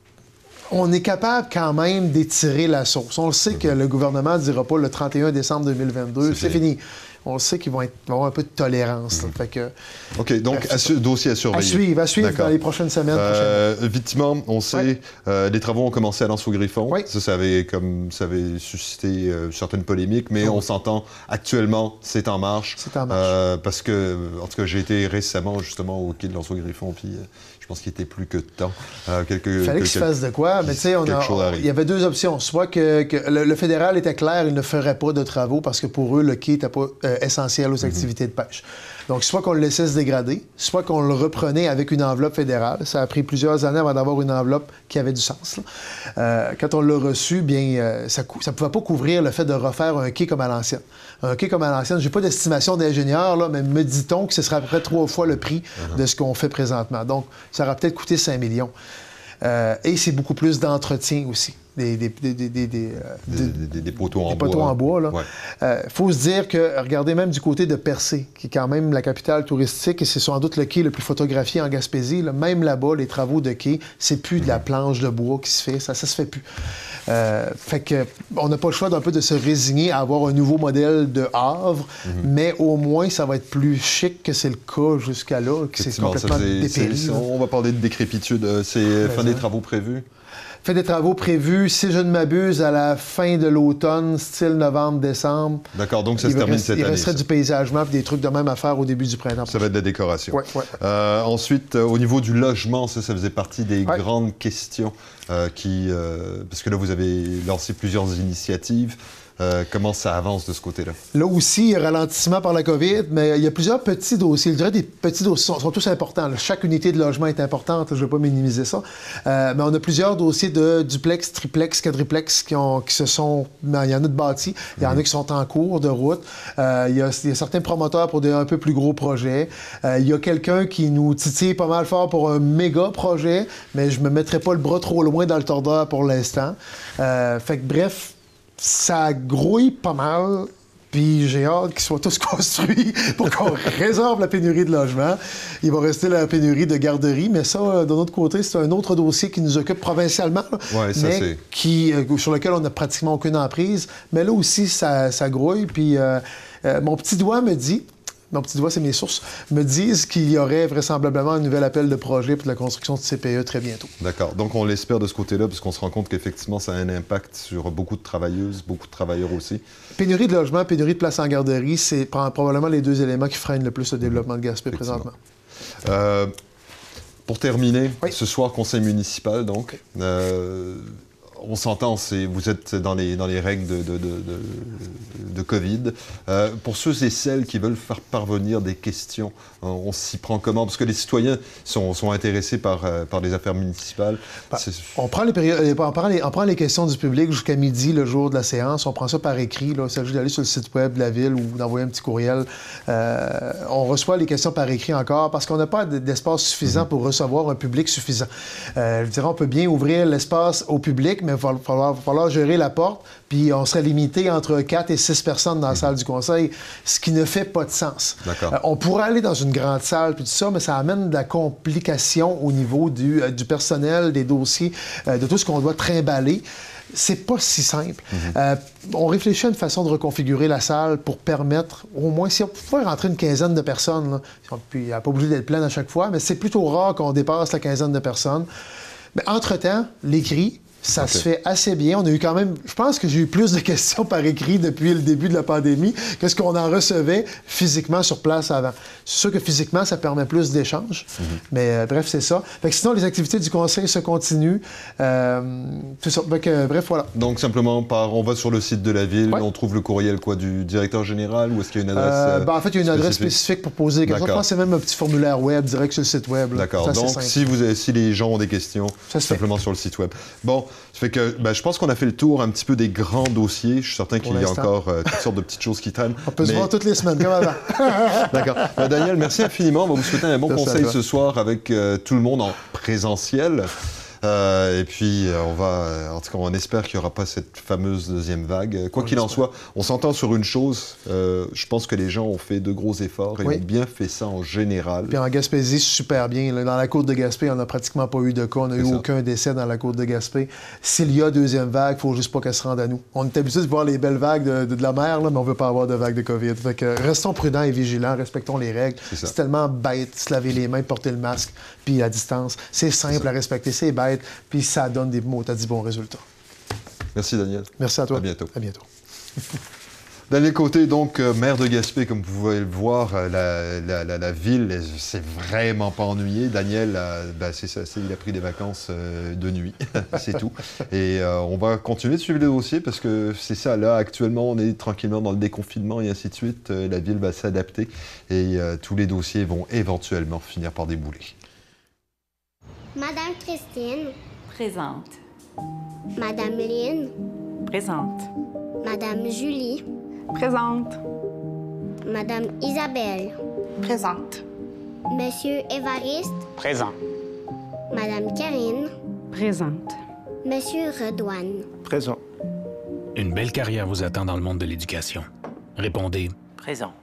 on est capable quand même d'étirer la sauce. On le sait mmh. que le gouvernement ne dira pas le trente et un décembre deux mille vingt-deux, c'est, c'est fini. fini. On sait qu'ils vont, être, vont avoir un peu de tolérance. Mmh. Fait que, OK, donc bref, assu- dossier à surveiller. À suivre, à suivre dans les prochaines semaines. Euh, Effectivement, on sait, ouais. euh, les travaux ont commencé à Lens-au-Griffon. Ouais. Ça, ça avait, comme, ça avait suscité euh, certaines polémiques, mais oh. on s'entend, actuellement, c'est en marche. C'est en marche. Euh, parce que, en tout cas, j'ai été récemment, justement, au quai de Lens-au-Griffon, puis euh, je pense qu'il était plus que de temps. Euh, quelques, il fallait qu'il se fasse de quoi, mais tu sais, il y avait deux options. Soit que, que le, le fédéral était clair, il ne ferait pas de travaux parce que pour eux, le quai n'était pas euh, essentiel aux mm-hmm. activités de pêche. Donc, soit qu'on le laissait se dégrader, soit qu'on le reprenait avec une enveloppe fédérale. Ça a pris plusieurs années avant d'avoir une enveloppe qui avait du sens. Euh, quand on l'a reçu, bien, euh, ça ne pouvait pas couvrir le fait de refaire un quai comme à l'ancienne. Un quai comme à l'ancienne, j'ai pas d'estimation d'ingénieur, là, mais me dit-on que ce serait à peu près trois fois le prix uh-huh. de ce qu'on fait présentement. Donc, ça aurait peut-être coûté cinq millions. Euh, et c'est beaucoup plus d'entretien aussi. Des, des, des, des, des, des, des, des, des poteaux en des bois. Poteaux en bois, là. Il ouais. euh, faut se dire que, regardez même du côté de Percé, qui est quand même la capitale touristique, et c'est sans doute le quai le plus photographié en Gaspésie. Là. Même là-bas, les travaux de quai, c'est plus de la planche de bois qui se fait. Ça, ça se fait plus. Euh, fait que on n'a pas le choix d'un peu de se résigner à avoir un nouveau modèle de Havre, mm-hmm. mais au moins, ça va être plus chic que c'est le cas jusqu'à là, que c'est complètement dépéri. On va parler de décrépitude. C'est fin des travaux prévus? Fait des travaux prévus, si je ne m'abuse, à la fin de l'automne, style novembre-décembre. D'accord, donc ça se termine reste, cette il année. Il resterait ça. du paysagement et des trucs de même à faire au début du printemps. Ça va être de la décoration. Oui, oui. Euh, ensuite, euh, au niveau du logement, ça, ça faisait partie des ouais. grandes questions euh, qui... Euh, parce que là, vous avez lancé plusieurs initiatives. Euh, comment ça avance de ce côté-là? Là aussi, il y a ralentissement par la COVID, mais il y a plusieurs petits dossiers. Je dirais des petits dossiers sont, sont tous importants. Là. Chaque unité de logement est importante, je ne vais pas minimiser ça. Euh, mais on a plusieurs dossiers de duplex, triplex, quadriplex qui, ont, qui se sont... Ben, il y en a de bâtis, il y en a qui sont en cours de route. Euh, il, y a, il y a certains promoteurs pour des un peu plus gros projets. Euh, il y a quelqu'un qui nous titille pas mal fort pour un méga projet, mais je ne me mettrai pas le bras trop loin dans le tordeur pour l'instant. Euh, fait que bref, ça grouille pas mal, puis j'ai hâte qu'ils soient tous construits pour qu'on résorbe la pénurie de logements. Il va rester la pénurie de garderies, mais ça, d'un autre côté, c'est un autre dossier qui nous occupe provincialement, ouais, ça, mais c'est... Qui, euh, sur lequel on n'a pratiquement aucune emprise. Mais là aussi, ça, ça grouille, puis euh, euh, mon petit doigt me dit... Mon petit doigt, c'est mes sources, me disent qu'il y aurait vraisemblablement un nouvel appel de projet pour la construction de C P E très bientôt. D'accord. Donc, on l'espère de ce côté-là, puisqu'on se rend compte qu'effectivement, ça a un impact sur beaucoup de travailleuses, beaucoup de travailleurs aussi. Pénurie de logement, pénurie de places en garderie, c'est probablement les deux éléments qui freinent le plus le développement de Gaspé présentement. Euh, pour terminer, oui. ce soir, conseil municipal, donc... Euh, on s'entend, c'est, vous êtes dans les, dans les règles de, de, de, de, de COVID. Euh, pour ceux et celles qui veulent faire parvenir des questions, on, on s'y prend comment? Parce que les citoyens sont, sont intéressés par, euh, par les affaires municipales. Bah, on, prend les périodes, on, prend les, on prend les questions du public jusqu'à midi, le jour de la séance. On prend ça par écrit. Là. Il s'agit d'aller sur le site web de la Ville ou d'envoyer un petit courriel. Euh, on reçoit les questions par écrit encore parce qu'on n'a pas d'espace suffisant mm-hmm. pour recevoir un public suffisant. Euh, je dirais, on peut bien ouvrir l'espace au public, mais il va falloir, va falloir gérer la porte, puis on serait limité entre quatre et six personnes dans la salle du conseil, ce qui ne fait pas de sens. D'accord. Euh, on pourrait aller dans une grande salle, puis tout ça, mais ça amène de la complication au niveau du, euh, du personnel, des dossiers, euh, de tout ce qu'on doit trimballer. C'est pas si simple. Mm-hmm. euh, on réfléchit à une façon de reconfigurer la salle pour permettre, au moins, si on pouvait rentrer une quinzaine de personnes, là, puis il n'y a pas obligé d'être plein à chaque fois, mais c'est plutôt rare qu'on dépasse la quinzaine de personnes. Mais entre-temps, l'écrit, ça okay. se fait assez bien. On a eu quand même... Je pense que j'ai eu plus de questions par écrit depuis le début de la pandémie que ce qu'on en recevait physiquement sur place avant. C'est sûr que physiquement, ça permet plus d'échanges. Mm-hmm. Mais euh, bref, c'est ça. Fait que sinon, les activités du conseil se continuent. Euh, c'est ça. Fait que, bref, voilà. Donc, simplement, par, on va sur le site de la ville, ouais. on trouve le courriel quoi, du directeur général ou est-ce qu'il y a une adresse euh, ben, En fait, il y a une spécifique? adresse spécifique pour poser des questions. Je pense que c'est même un petit formulaire web direct sur le site web. D'accord. Donc, si, vous avez, si les gens ont des questions, simplement fait. sur le site web. Bon, ça fait que ben, je pense qu'on a fait le tour un petit peu des grands dossiers. Je suis certain qu'il y a encore euh, toutes sortes de petites choses qui traînent. On peut mais... se voir toutes les semaines, comme avant. D'accord. Ben, Daniel, merci infiniment. On va vous souhaiter un bon merci conseil ce soir avec euh, tout le monde en présentiel. Euh, et puis, euh, on va, en tout cas, on espère qu'il n'y aura pas cette fameuse deuxième vague. Quoi qu'il en soit, on s'entend sur une chose. Euh, je pense que les gens ont fait de gros efforts et oui. ont bien fait ça en général. Puis en Gaspésie, super bien. Dans la côte de Gaspé, on n'a pratiquement pas eu de cas. On n'a eu ça. aucun décès dans la côte de Gaspé. S'il y a deuxième vague, il ne faut juste pas qu'elle se rende à nous. On est habitué de voir les belles vagues de, de, de la mer, là, mais on ne veut pas avoir de vague de COVID. Fait que restons prudents et vigilants, respectons les règles. C'est, c'est tellement bête, se laver les mains, porter le masque, puis à distance. C'est simple c'est à respecter, c'est bête. Puis ça donne des mots, t'as dit bons résultats. Merci Daniel. Merci à toi. À bientôt. À bientôt. Daniel Côté, donc euh, maire de Gaspé, comme vous pouvez le voir, euh, la, la, la, la ville s'est vraiment pas ennuyée. Daniel, euh, ben, c'est ça, c'est, il a pris des vacances euh, de nuit, c'est tout. Et euh, on va continuer de suivre les dossiers parce que c'est ça, là, actuellement, on est tranquillement dans le déconfinement et ainsi de suite. Euh, la ville va s'adapter et euh, tous les dossiers vont éventuellement finir par débouler. Madame Christine. Présente. Madame Lynn. Présente. Madame Julie. Présente. Madame Isabelle. Présente. Monsieur Évariste. Présent. Madame Karine. Présente. Monsieur Redouane. Présent. Une belle carrière vous attend dans le monde de l'éducation. Répondez. Présent.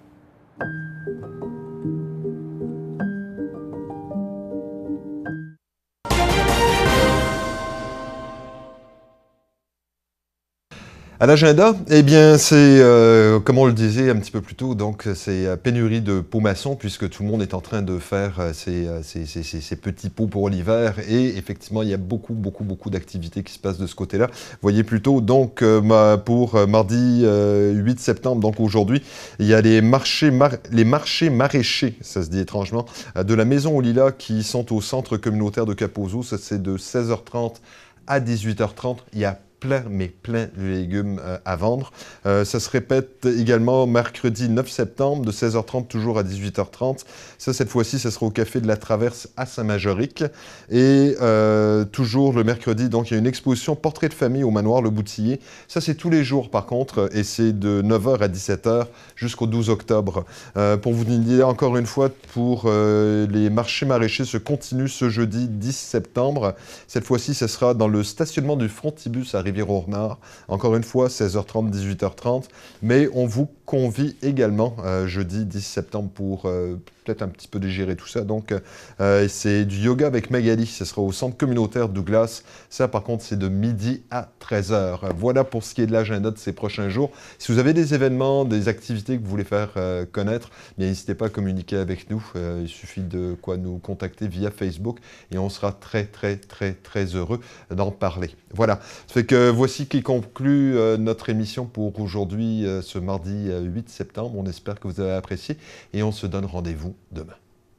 À l'agenda, eh bien, c'est, euh, comme on le disait un petit peu plus tôt, donc c'est pénurie de pots maçons puisque tout le monde est en train de faire ses, ses, ses, ses petits pots pour l'hiver et effectivement, il y a beaucoup, beaucoup, beaucoup d'activités qui se passent de ce côté-là. Voyez plutôt, donc, euh, pour mardi euh, huit septembre, donc aujourd'hui, il y a les marchés, mar- les marchés maraîchers, ça se dit étrangement, de la Maison aux Lilas qui sont au centre communautaire de Kaposo. Ça, c'est de seize heures trente à dix-huit heures trente. Il y a plein, mais plein de légumes euh, à vendre. Euh, ça se répète également mercredi neuf septembre, de seize heures trente toujours à dix-huit heures trente. Ça, cette fois-ci, ça sera au Café de la Traverse à Saint-Majoric. Et euh, toujours le mercredi, donc, il y a une exposition Portrait de famille au manoir Le Boutillier. Ça, c'est tous les jours, par contre, et c'est de neuf heures à dix-sept heures jusqu'au douze octobre. Euh, pour vous dire encore une fois, pour euh, les marchés maraîchers se continue ce jeudi dix septembre. Cette fois-ci, ce sera dans le stationnement du Frontibus à Rivière-au-Renard. Encore une fois, seize heures trente, dix-huit heures trente. Mais on vous convie également euh, jeudi dix septembre pour euh, peut-être un petit peu digérer tout ça. Donc, euh, c'est du yoga avec Magali. Ce sera au centre communautaire Douglas. Ça, par contre, c'est de midi à treize heures. Voilà pour ce qui est de l'agenda de ces prochains jours. Si vous avez des événements, des activités que vous voulez faire euh, connaître, bien, n'hésitez pas à communiquer avec nous. Euh, il suffit de quoi nous contacter via Facebook et on sera très, très, très, très heureux d'en parler. Voilà. Ça fait que voici qui conclut euh, notre émission pour aujourd'hui, euh, ce mardi euh, huit septembre. On espère que vous avez apprécié et on se donne rendez-vous demain.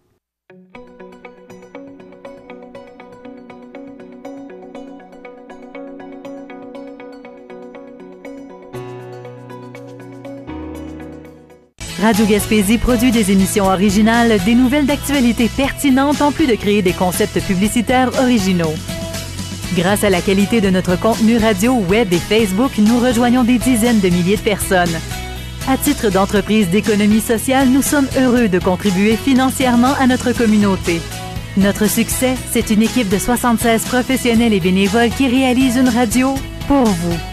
Radio Gaspésie produit des émissions originales, des nouvelles d'actualité pertinentes en plus de créer des concepts publicitaires originaux. Grâce à la qualité de notre contenu radio, web et Facebook, nous rejoignons des dizaines de milliers de personnes. À titre d'entreprise d'économie sociale, nous sommes heureux de contribuer financièrement à notre communauté. Notre succès, c'est une équipe de soixante-seize professionnels et bénévoles qui réalise une radio pour vous.